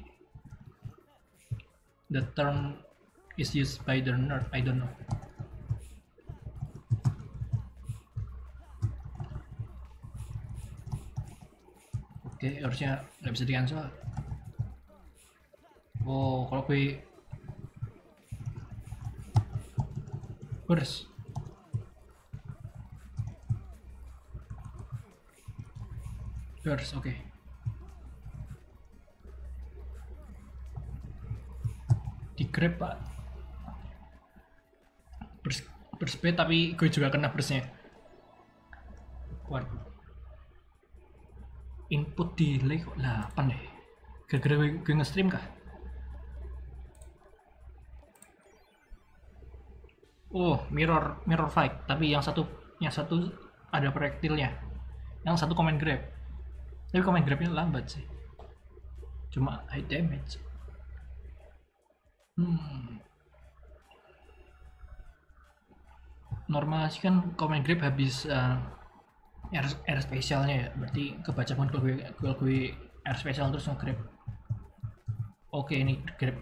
The term is used by the nerd. I don't know. Oke, okay, harusnya nggak bisa di cancel. Oh, kalau gue burst. Burst, oke. Okay. Di grab pak. burst B tapi gue juga kena burstnya. Waduh. Input delay kok delapan deh. Gara-gara gue, gue nge-stream kah? Oh, mirror mirror fight, tapi yang satu yang satu ada projektilnya. Yang satu command grab. Tapi command grabnya lambat sih. Cuma high damage. Hmm. Normal sih kan command grab habis uh, air, air spesialnya ya. Berarti kebaca banget kalau gue kalau gue air spesial terus nge-grab. Oke, ini grab.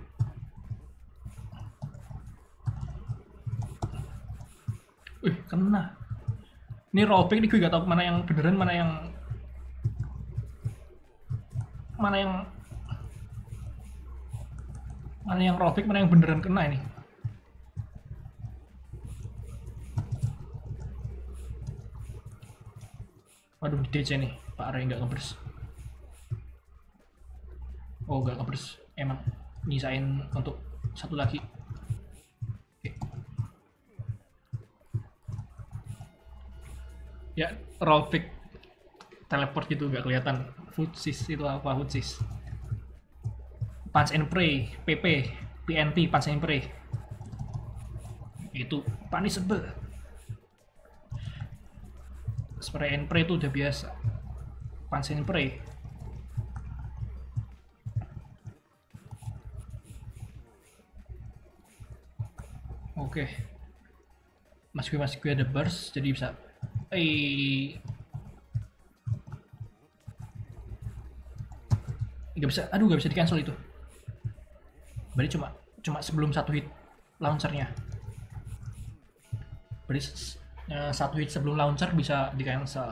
Wih, kena. Ini rollback nih gue gak tau mana yang beneran, mana yang mana yang mana yang rollback, mana yang beneran kena ini. Waduh, di D C nih Pak Ray nggak ngebers. Oh, nggak ngebers, emang nyisain untuk satu lagi. Oke. Ya, rollback teleport gitu nggak kelihatan. Futsis itu apa? Futsis. Punch and pray, P P, P N P, punch and pray. Itu punishable. Spray and pray itu udah biasa. Punch and pray. Oke. Mas gue masih gue ada burst jadi bisa. Eh. Gak bisa. Aduh, gak bisa di cancel itu. Berarti cuma cuma sebelum satu hit launchernya. Berarti uh, satu hit sebelum launcher bisa di cancel.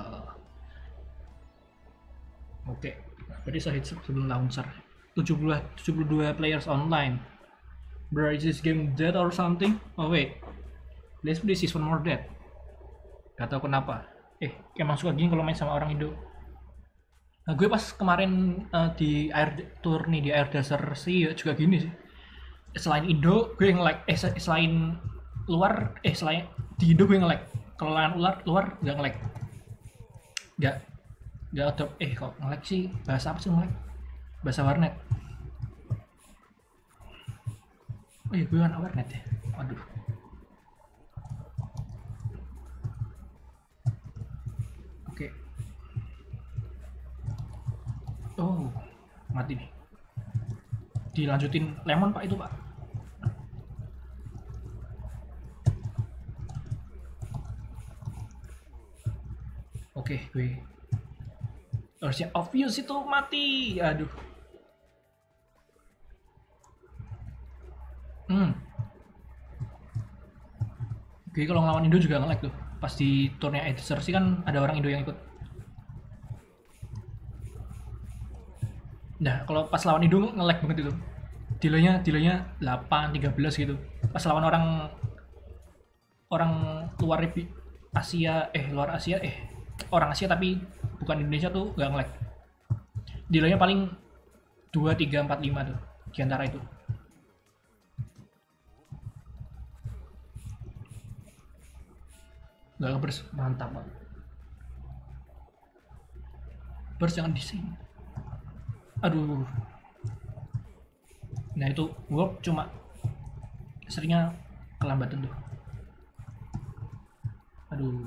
Oke, berarti satu hit sebelum launcher. tujuh puluh, tujuh puluh dua players online. Bro, is this game dead or something? Oh wait, let's play this one more dead. Gak tau kenapa. Eh, emang suka gini kalau main sama orang Indo. Nah, gue pas kemarin uh, di air tour nih di air dasar sih ya juga gini sih. Selain Indo, gue nge-lag. Eh, selain luar, eh selain di Indo gue nge-lag. Kalau lain luar, luar nggak nge-lag. Nggak, nggak ada. Eh, kok nge-lag sih? Bahasa apa sih nge-lag? Bahasa warnet. Oh iya, gue kan warnet ya. Waduh. Oke. Oh, mati nih. Dilanjutin lemon pak itu pak. Oke, gue harusnya obvious itu mati. Aduh. Hmm. Oke, kalau ngelawan Indo juga nge-lag tuh. Pas di turnya Edser sih kan ada orang Indo yang ikut. Nah, kalau pas lawan Indo nge-lag banget itu. Delaynya delaynya delapan, tiga belas gitu. Pas lawan orang orang luar Asia, eh luar Asia, eh orang Asia tapi bukan Indonesia tuh nggak nge-lag. Delaynya paling dua, tiga, empat, lima tuh di antara itu. Nggak ngebers, mantap banget. Bers jangan di sini. Aduh. Nah itu warp cuma seringnya kelambatan tuh. Aduh.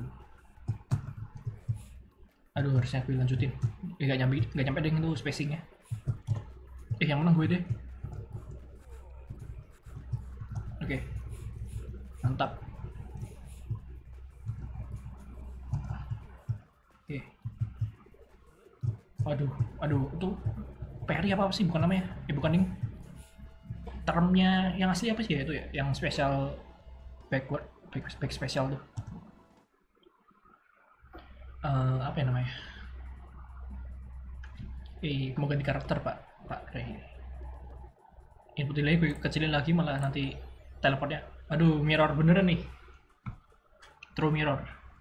Aduh, harusnya gue lanjutin. Eh, gak nyampe, gak nyampe deh itu spacingnya. Eh, yang menang gue deh. Oke. Mantap. Oke. Waduh, aduh, itu Perry apa, apa sih bukan namanya? Eh, bukan ini. Termnya yang asli apa sih ya itu ya? Yang spesial backward, back, back spesial tuh. Uh, apa ya namanya? Eh, mau ganti karakter pak, pak Ray. Input delay gue kecilin lagi malah nanti teleportnya. Aduh, mirror beneran nih. True mirror.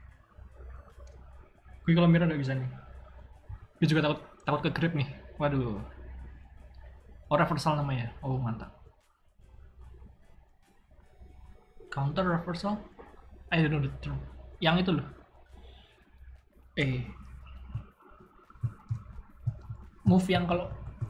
Gue kalau mirror nggak bisa nih. Gue juga takut takut ke grip nih. Waduh. Oh, reversal namanya. Oh, mantap. Counter reversal. I don't know the term. Yang itu loh. Eh, move yang kalau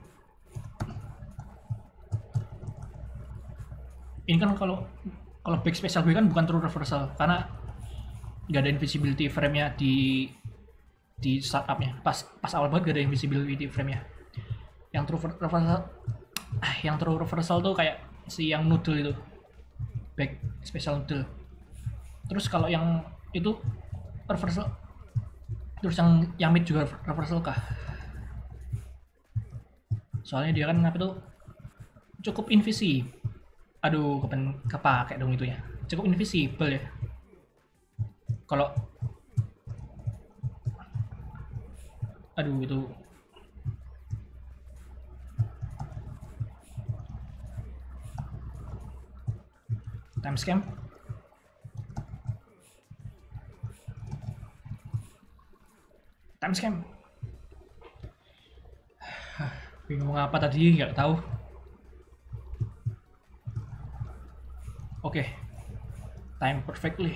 ini kan kalau kalau back special gue kan bukan true reversal karena nggak ada invisibility frame-nya di di startupnya. Pas pas awal banget gak ada invisibility frame-nya. Yang true reversal ah, yang true reversal tuh kayak si yang noodle itu. Back special noodle. Terus kalau yang itu reversal terus yang yang mid juga reversal kah? Soalnya dia kan apa tuh cukup invisible. Aduh, kepen kepake dong itunya. Cukup invisible ya. Kalau aduh itu time scam. Time scam. Bingung apa tadi, nggak tahu. Oke, okay. Time perfectly.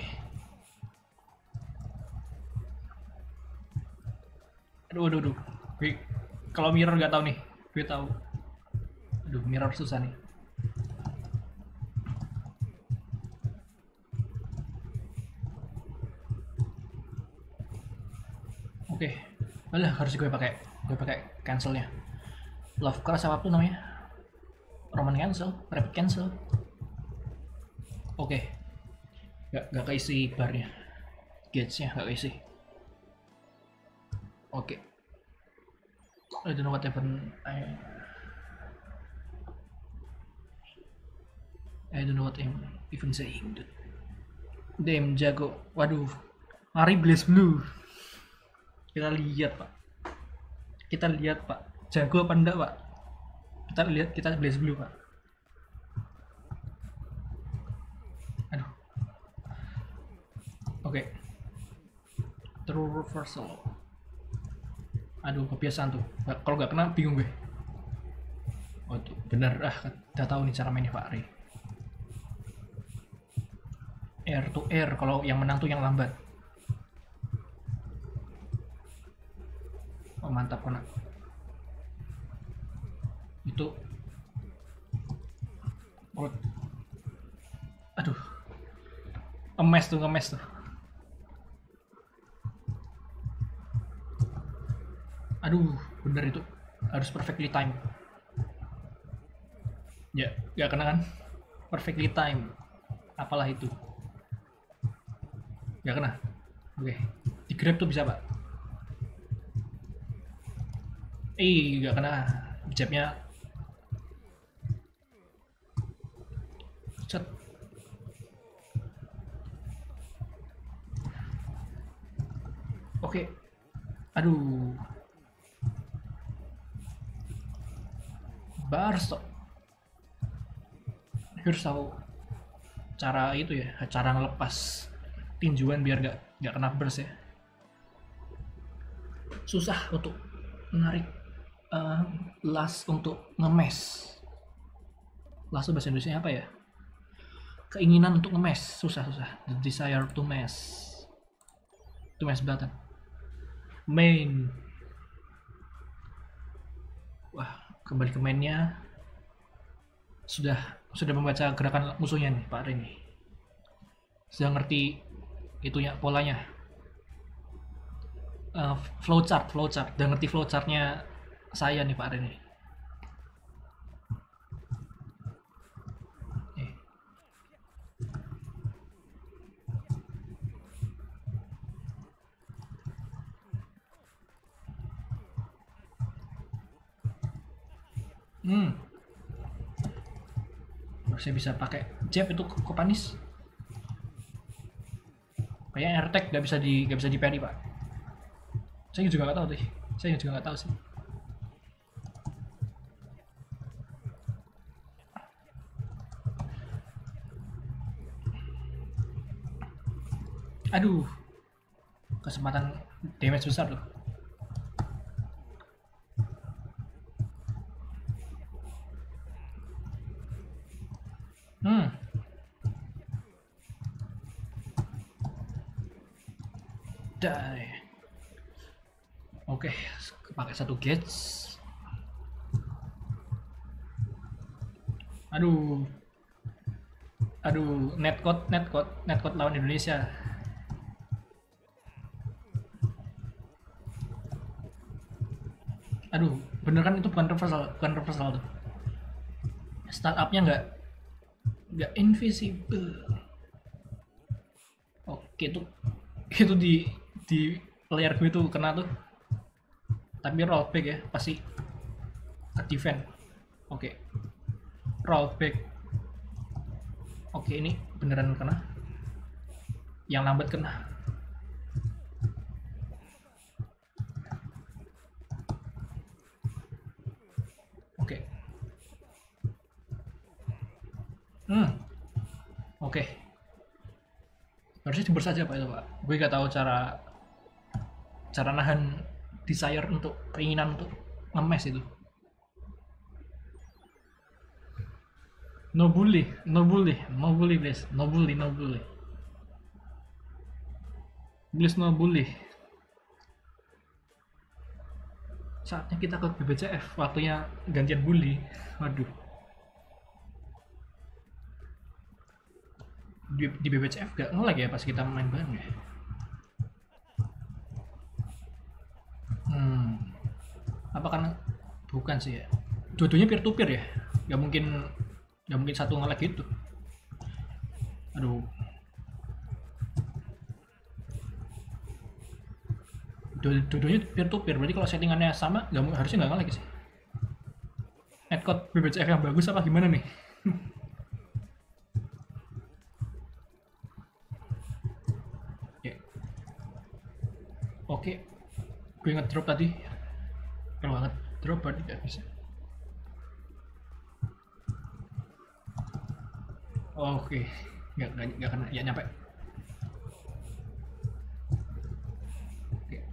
Aduh, aduh, aduh. Gue, kalau mirror nggak tahu nih, gue tahu. Aduh, mirror susah nih. Oke, okay. Alah, harus gue pakai, gue pakai cancelnya. Love Crush apa tuh namanya? Roman cancel, rapid cancel. Oke, okay. Gak, gak keisi barnya, gauge-nya gak keisi. Oke, okay. I don't know what happened. I, I don't know what I'm even saying, dude. Damn, jago. Waduh, Ari Blaze Blue. Kita lihat pak, kita lihat pak, jago apa enggak pak? Kita lihat, kita Blaze Blue pak. Aduh. Oke. Okay. True reversal. Aduh, kebiasaan tuh. Kalau nggak kena bingung gue. Oh tuh, bener ah, udah tahu nih cara mainnya Pak Ray. R to R, kalau yang menang tuh yang lambat. Oh mantap kena. Itu. Oh. Aduh. Ngemes tuh, ngemes tuh. Aduh, bener itu. Harus perfectly time. Ya, gak kena kan? Perfectly time. Apalah itu. Gak kena. Oke. Di grab tuh bisa, Pak. Eh, gak kena. Jabnya. Set. Oke. Aduh. Barsto. Harus tahu cara itu ya, cara ngelepas tinjuan biar gak, gak kena burst ya. Susah untuk menarik uh, last untuk ngemes. Last itu bahasa Indonesia apa ya? Keinginan untuk ngemes, susah-susah. The desire to mess. To mess button. Main. Wah, kembali ke mainnya. Sudah sudah membaca gerakan musuhnya nih Pak Rini. Sudah ngerti itunya, polanya. Uh, flowchart, flowchart. Udah ngerti flowchartnya saya nih Pak Rini. Eh. Hmm. Saya bisa pakai jab itu kok panis. Kayaknya air tag nggak bisa di nggak bisa di parry Pak. Saya juga nggak tahu deh. Saya juga nggak tahu sih. Aduh, kesempatan damage besar loh. Hmm. Die. Oke, pakai satu gauge. Aduh. Aduh, netcode, netcode, netcode lawan Indonesia. Aduh, bener kan itu bukan reversal, bukan reversal tuh. Startupnya nggak nggak invisible. Oke tuh, itu di di layar gue tuh kena tuh. Tapi rollback ya, pasti ke defend. Oke, rollback. Oke, ini beneran kena. Yang lambat kena. Oke. Hmm. Oke. Harusnya diburst aja Pak itu Pak. Gue gak tahu cara cara nahan desire untuk keinginan untuk ngemes itu. No bully, no bully, no bully please, no bully, no bully. Please no bully. Saatnya kita ke B B C F, waktunya gantian bully. Waduh. Di, di B B C F gak ngelag ya pas kita main bareng ya? Hmm. Apa karena bukan sih ya? Dua-duanya peer to peer ya? Gak mungkin Gak mungkin satu ngelag gitu. Aduh. Dua-duanya peer to peer, berarti kalau settingannya sama, gak, harusnya nggak ngelag sih. Netcode B B C F yang bagus apa gimana nih? Oke. Oke. Gue ngedrop tadi. Kalau nggak ngedrop berarti gak bisa. Oh, oke, okay. nggak, nggak, nggak kena, ya nyampe. Oke. Okay.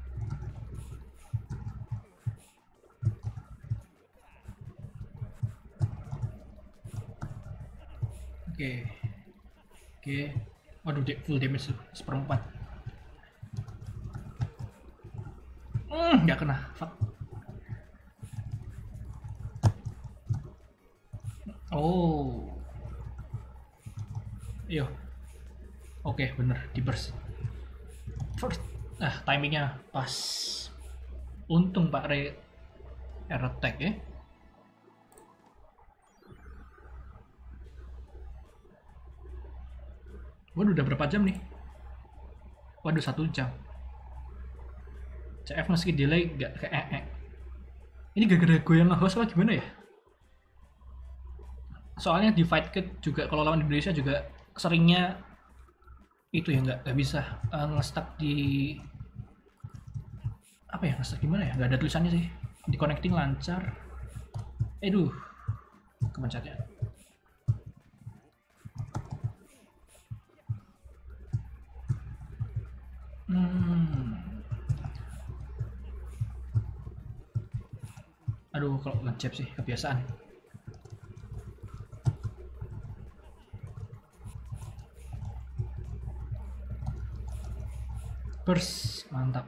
Oke. Okay. Oke. Okay. Waduh, full damage tuh, seperempat. Hmm, nggak kena, fuck. Oh. Yo, oke okay, bener di burst. First, ah timingnya pas. Untung Pak Re air attack ya. Waduh udah berapa jam nih? Waduh satu jam. C F meski delay gak kayak eh, eh. Ini gara-gara gue yang nge-host apa gimana ya? Soalnya di fight kit juga kalau lawan Indonesia juga seringnya itu ya nggak nggak bisa uh, nge-stuck di apa ya, nge-stuck gimana ya, nggak ada tulisannya sih, di connecting lancar. Aduh, kepencetnya. Hmm. Aduh, kalau ngejab sih kebiasaan. Burst, mantap.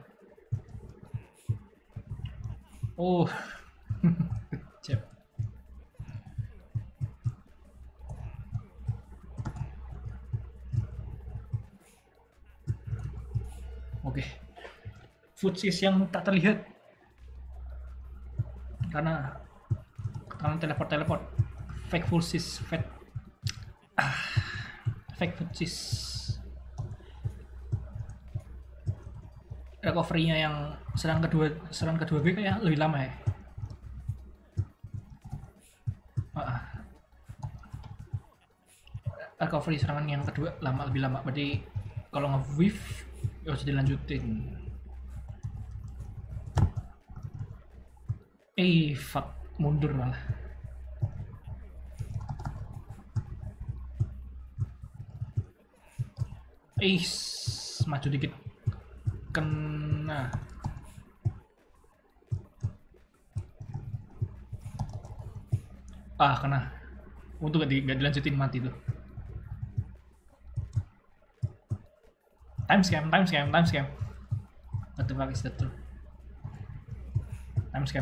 Oh, cep. Oke, footsies yang tak terlihat karena karena teleport teleport, fake footsies, fake ah, fake footsies. Recovery-nya yang serang kedua serang kedua gue kayak lebih lama ya. Ah, recovery serangan yang kedua lama lebih lama. Berarti kalau nge-weave ya harus dilanjutin. Eh, fuck, mundur malah. Eh, maju dikit. Kena. Ah, kena. Untung gak, di, gak dilanjutin, mati tuh. Time scam, time scam, time scam. What the fuck is that tuh? Time scam.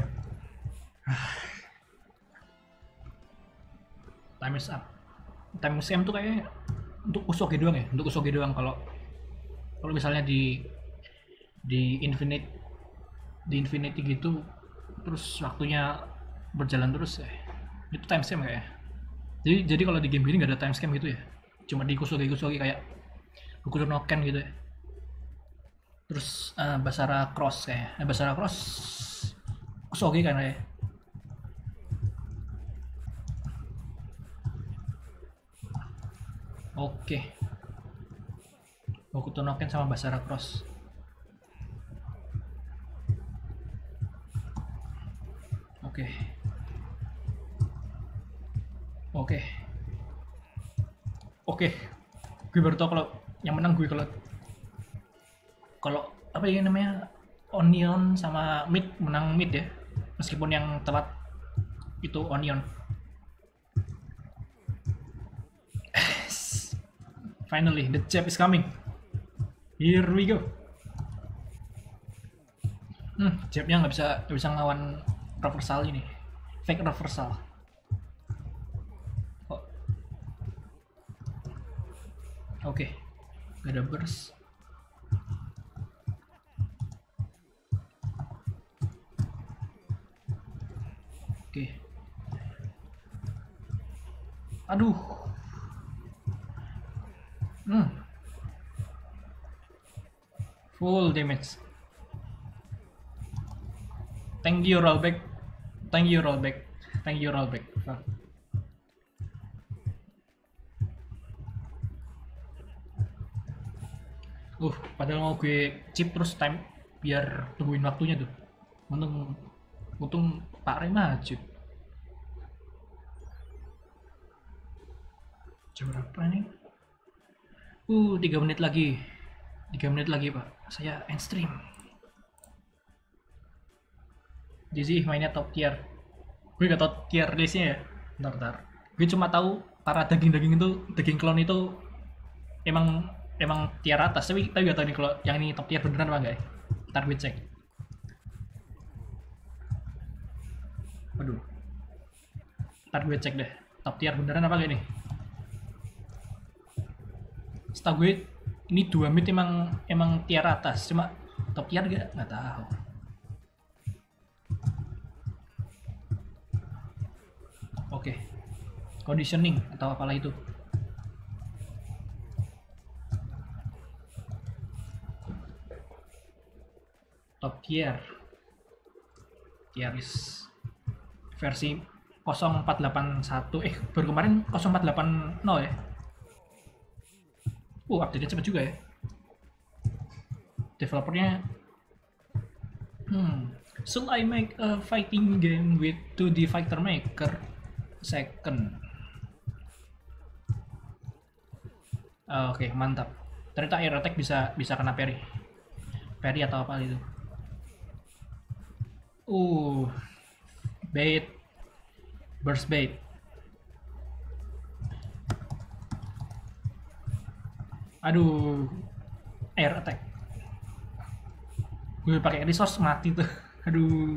Time is up. Time scam tuh kayaknya untuk Usoge doang ya, untuk Usoge doang. Kalau kalau misalnya di di Infinite di Infinity gitu terus waktunya berjalan terus ya, itu time scam kayaknya. Jadi jadi kalau di game ini nggak ada time scam gitu ya, cuma di Kusoge Kusoge kayak Boku no Ken gitu ya. Terus uh, Basara Cross kayak, eh, Basara Cross Kusoge kan ya. Oke. Boku no Ken sama Basara Cross. Oke. Oke. Oke. Gue baru tau kalau yang menang gue kalau kalau apa ya namanya Onion sama Mid menang Mid ya. Meskipun yang telat itu Onion. Finally, the jab is coming. Here we go. Hmm, jabnya nggak bisa nggak bisa ngelawan reversal ini, fake reversal. Oh. Oke, okay. Gak ada burst. Oke. Okay. Aduh. Hmm. Full damage. Thank you rollback. Thank you rollback. Thank you rollback. Fuck. Uh, padahal mau gue chip terus time biar tungguin waktunya tuh. Untung untung Pak Ray maju. Jam berapa nih? Uh, tiga menit lagi. tiga menit lagi, Pak. Saya end stream. Jadi mainnya top tier. Gue gak tau tier listnya ya. Bentar, bentar. Gue cuma tahu para daging-daging itu, daging clone itu emang emang tier atas. Tapi tapi gak tau nih kalau yang ini top tier beneran apa enggak ya. Ntar gue cek. Waduh. Ntar gue cek deh. Top tier beneran apa enggak nih? Setahu gue ini dua mid emang emang tier atas. Cuma top tier gak? Nggak tahu. Oke, okay. Conditioning atau apalah itu. Top tier, tier list versi nol empat delapan satu. Eh, baru kemarin nol empat delapan nol ya. Uh, update-nya cepet juga ya. Developernya. Hmm. Should I make a fighting game with two D Fighter Maker? Second. Uh, Oke, okay, mantap. Ternyata air attack bisa bisa kena parry. Parry atau apa itu? Uh, bait, burst bait. Aduh, air attack. Gue pakai resource mati tuh. Aduh.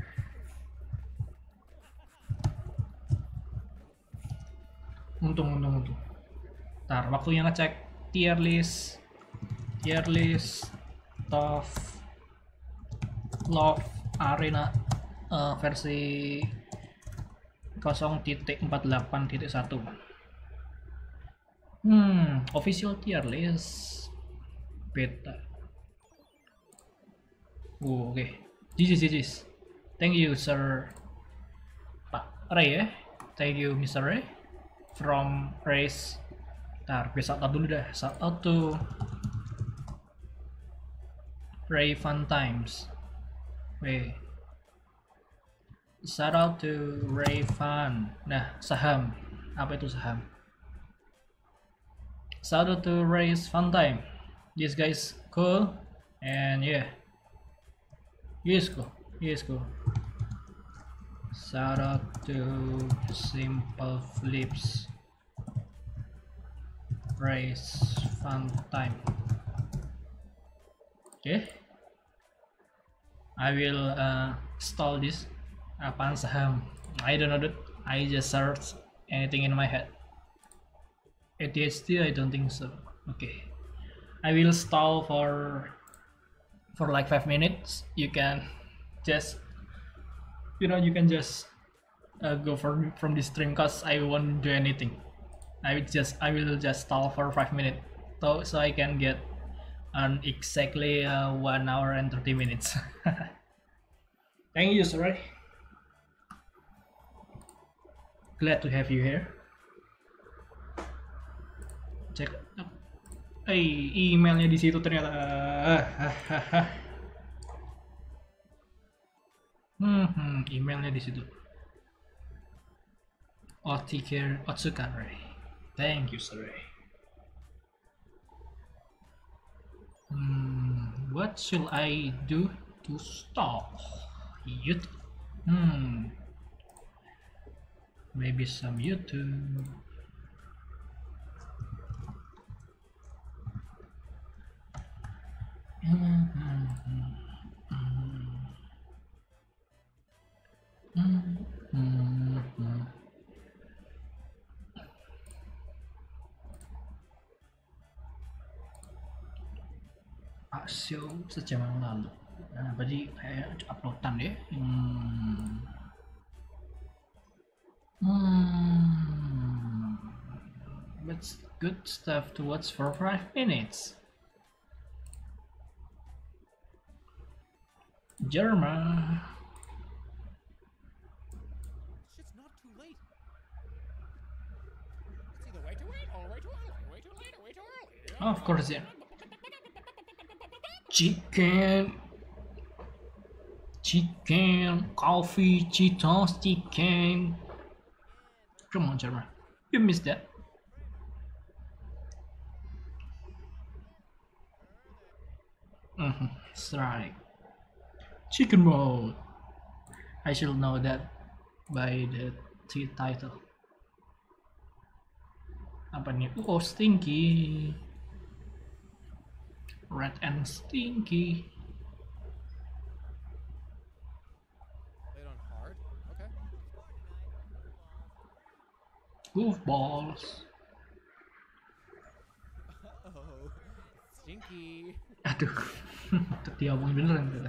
Untung, untung, untung. Ntar, waktunya ngecek tier list, tier list, top, love, arena uh, versi nol titik empat delapan titik satu. Hmm, official tier list, beta. Oh, oke. Okay. G G, G G. Thank you, Sir Pak Ray ya. Thank you, Mister Ray. From Race. Ntar, gue shout out dulu dah. Shout out to Ray Fun Times. Wait. Shout out to Ray Fun. Nah, saham. Apa itu saham? Shout out to Ray's Fun Time. This guy's cool. And yeah. Yes, cool. Yes, cool. Shout out to Simple Flips. Race Fun Time. Oke. Okay. I will uh, stall this. Apaan saham? I don't know that. I just search anything in my head. A D H D? I don't think so. Okay. I will stall for for like five minutes. You can just you know you can just uh, go from from this stream cause I won't do anything. I will just I will just stall for five minutes so so I can get on exactly uh, one hour and thirty minutes. Thank you, sir. Glad to have you here. Cek, eh emailnya di situ ternyata. Hmm, hmm, emailnya di situ. Otikir Otsukare. Thank you, sir. Hmm, what should I do to stop YouTube? Hmm, maybe some YouTube. Hmm, hmm, hmm, hmm. Hmm, hmm, hmm. Pak Show sejam yang lalu. Nah, berarti kayak uploadan ya. Hmm. Hmm. That's good stuff to watch for five minutes. German. Shit's not too late. It's either way too late or way too early. Way too late or way too early. Oh, of course, yeah. Chicken. Chicken. Coffee. Cheetos. Chicken. Come on, German. You missed that. Mm-hmm. That's right. Chicken mode. I should know that by the t- title. Apa nih? Oh, Stinky. Red and Stinky. Played on hard. Okay. Goofballs. Oh, stinky. Aduh, dia omong beneran kita.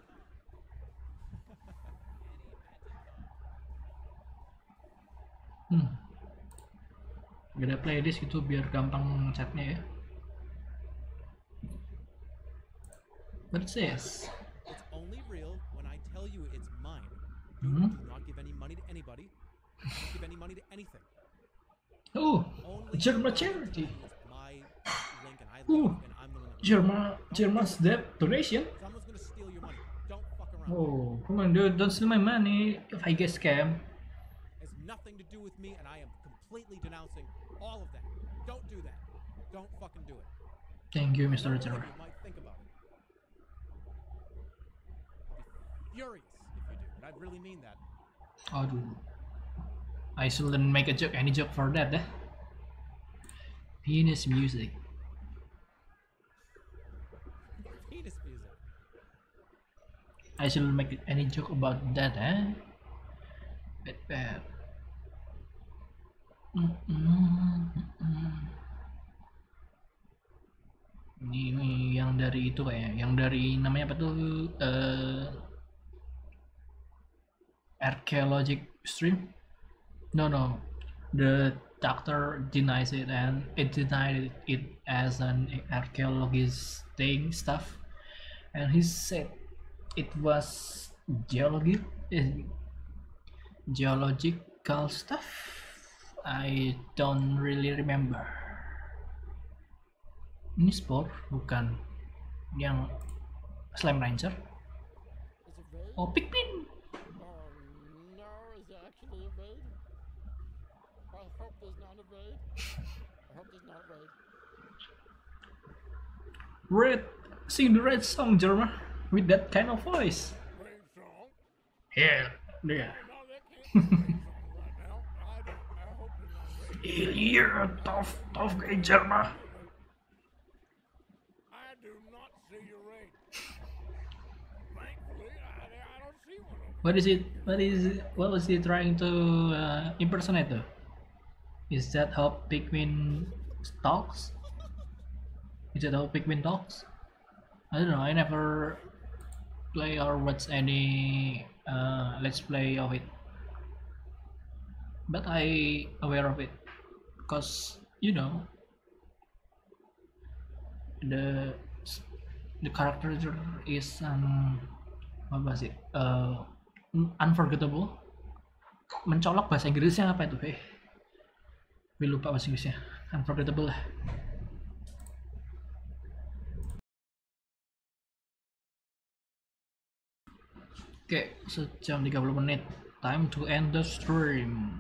Hmm. Gak ada playlist gitu biar gampang chatnya ya. What it says? It's only real when I tell you it's mine. Hmm? Do not give any money to anybody. Don't give any money to anything. Oh, Only German when I tell charity. you it's my link and I Ooh, live and I'm the one that German, German's debt donation. Someone's gonna steal your money. Don't fuck around. Oh, come on, dude, don't steal my money if I get scammed. It has nothing to do with me, and I am completely denouncing all of that. Don't do that. Don't fucking do it. Thank you, Mister Whatever Richard. you might think about it. I'll be furious if you do, and I'd really mean that. Aduh, I shouldn't make a joke, any joke for that, eh? Penis music. Penis music. I shouldn't make any joke about that, eh? Bad, bad. Mm -mm, mm -mm. Ini, ini yang dari itu kayak, yang dari namanya apa tuh? Uh, archaeologic stream? No, no. The doctor denies it and it denied it as an archaeologist thing stuff, and he said it was geologic, eh, geological stuff. I don't really remember. Ini sport bukan yang Slime Rancher. Is it raid? Oh, Pikmin. Oh, no, is it actually a raid? I hope there's not a raid. I hope there's not a raid. Red, sing the red song, Jerma, with that kind of voice. Raid song? Yeah, yeah. No, that can't be a raid song right now. I, don't, I hope there's not a raid. You're a tough, tough guy, Jerma. I do not see your raid. Thankfully, What is it? What is it? What was he trying to uh, impersonate though? Is that how Pikmin talks? Is that how Pikmin talks? I don't know. I never play or watch any uh, let's play of it, but I aware of it, cause you know the the character is um apa sih uh, unforgettable. Mencolok bahasa Inggrisnya apa itu? Eh, gue lupa bahasa Inggrisnya. Unforgettable lah. Oke, sejam tiga puluh menit. Time to end the stream.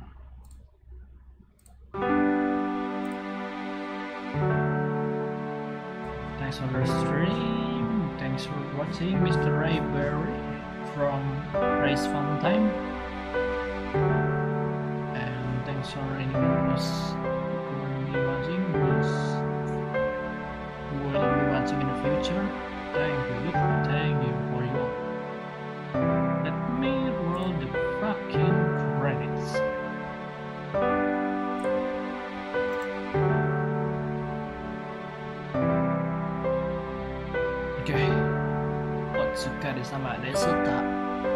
Thanks for the stream. Thanks for watching, Mister Rayberry from Race Fun Time. And thanks for anyone who's currently watching, who's who will be watching in the future. Thank you, thank you for your. Let me roll the fucking credits. Oke, okay. Otsuka sama Desota.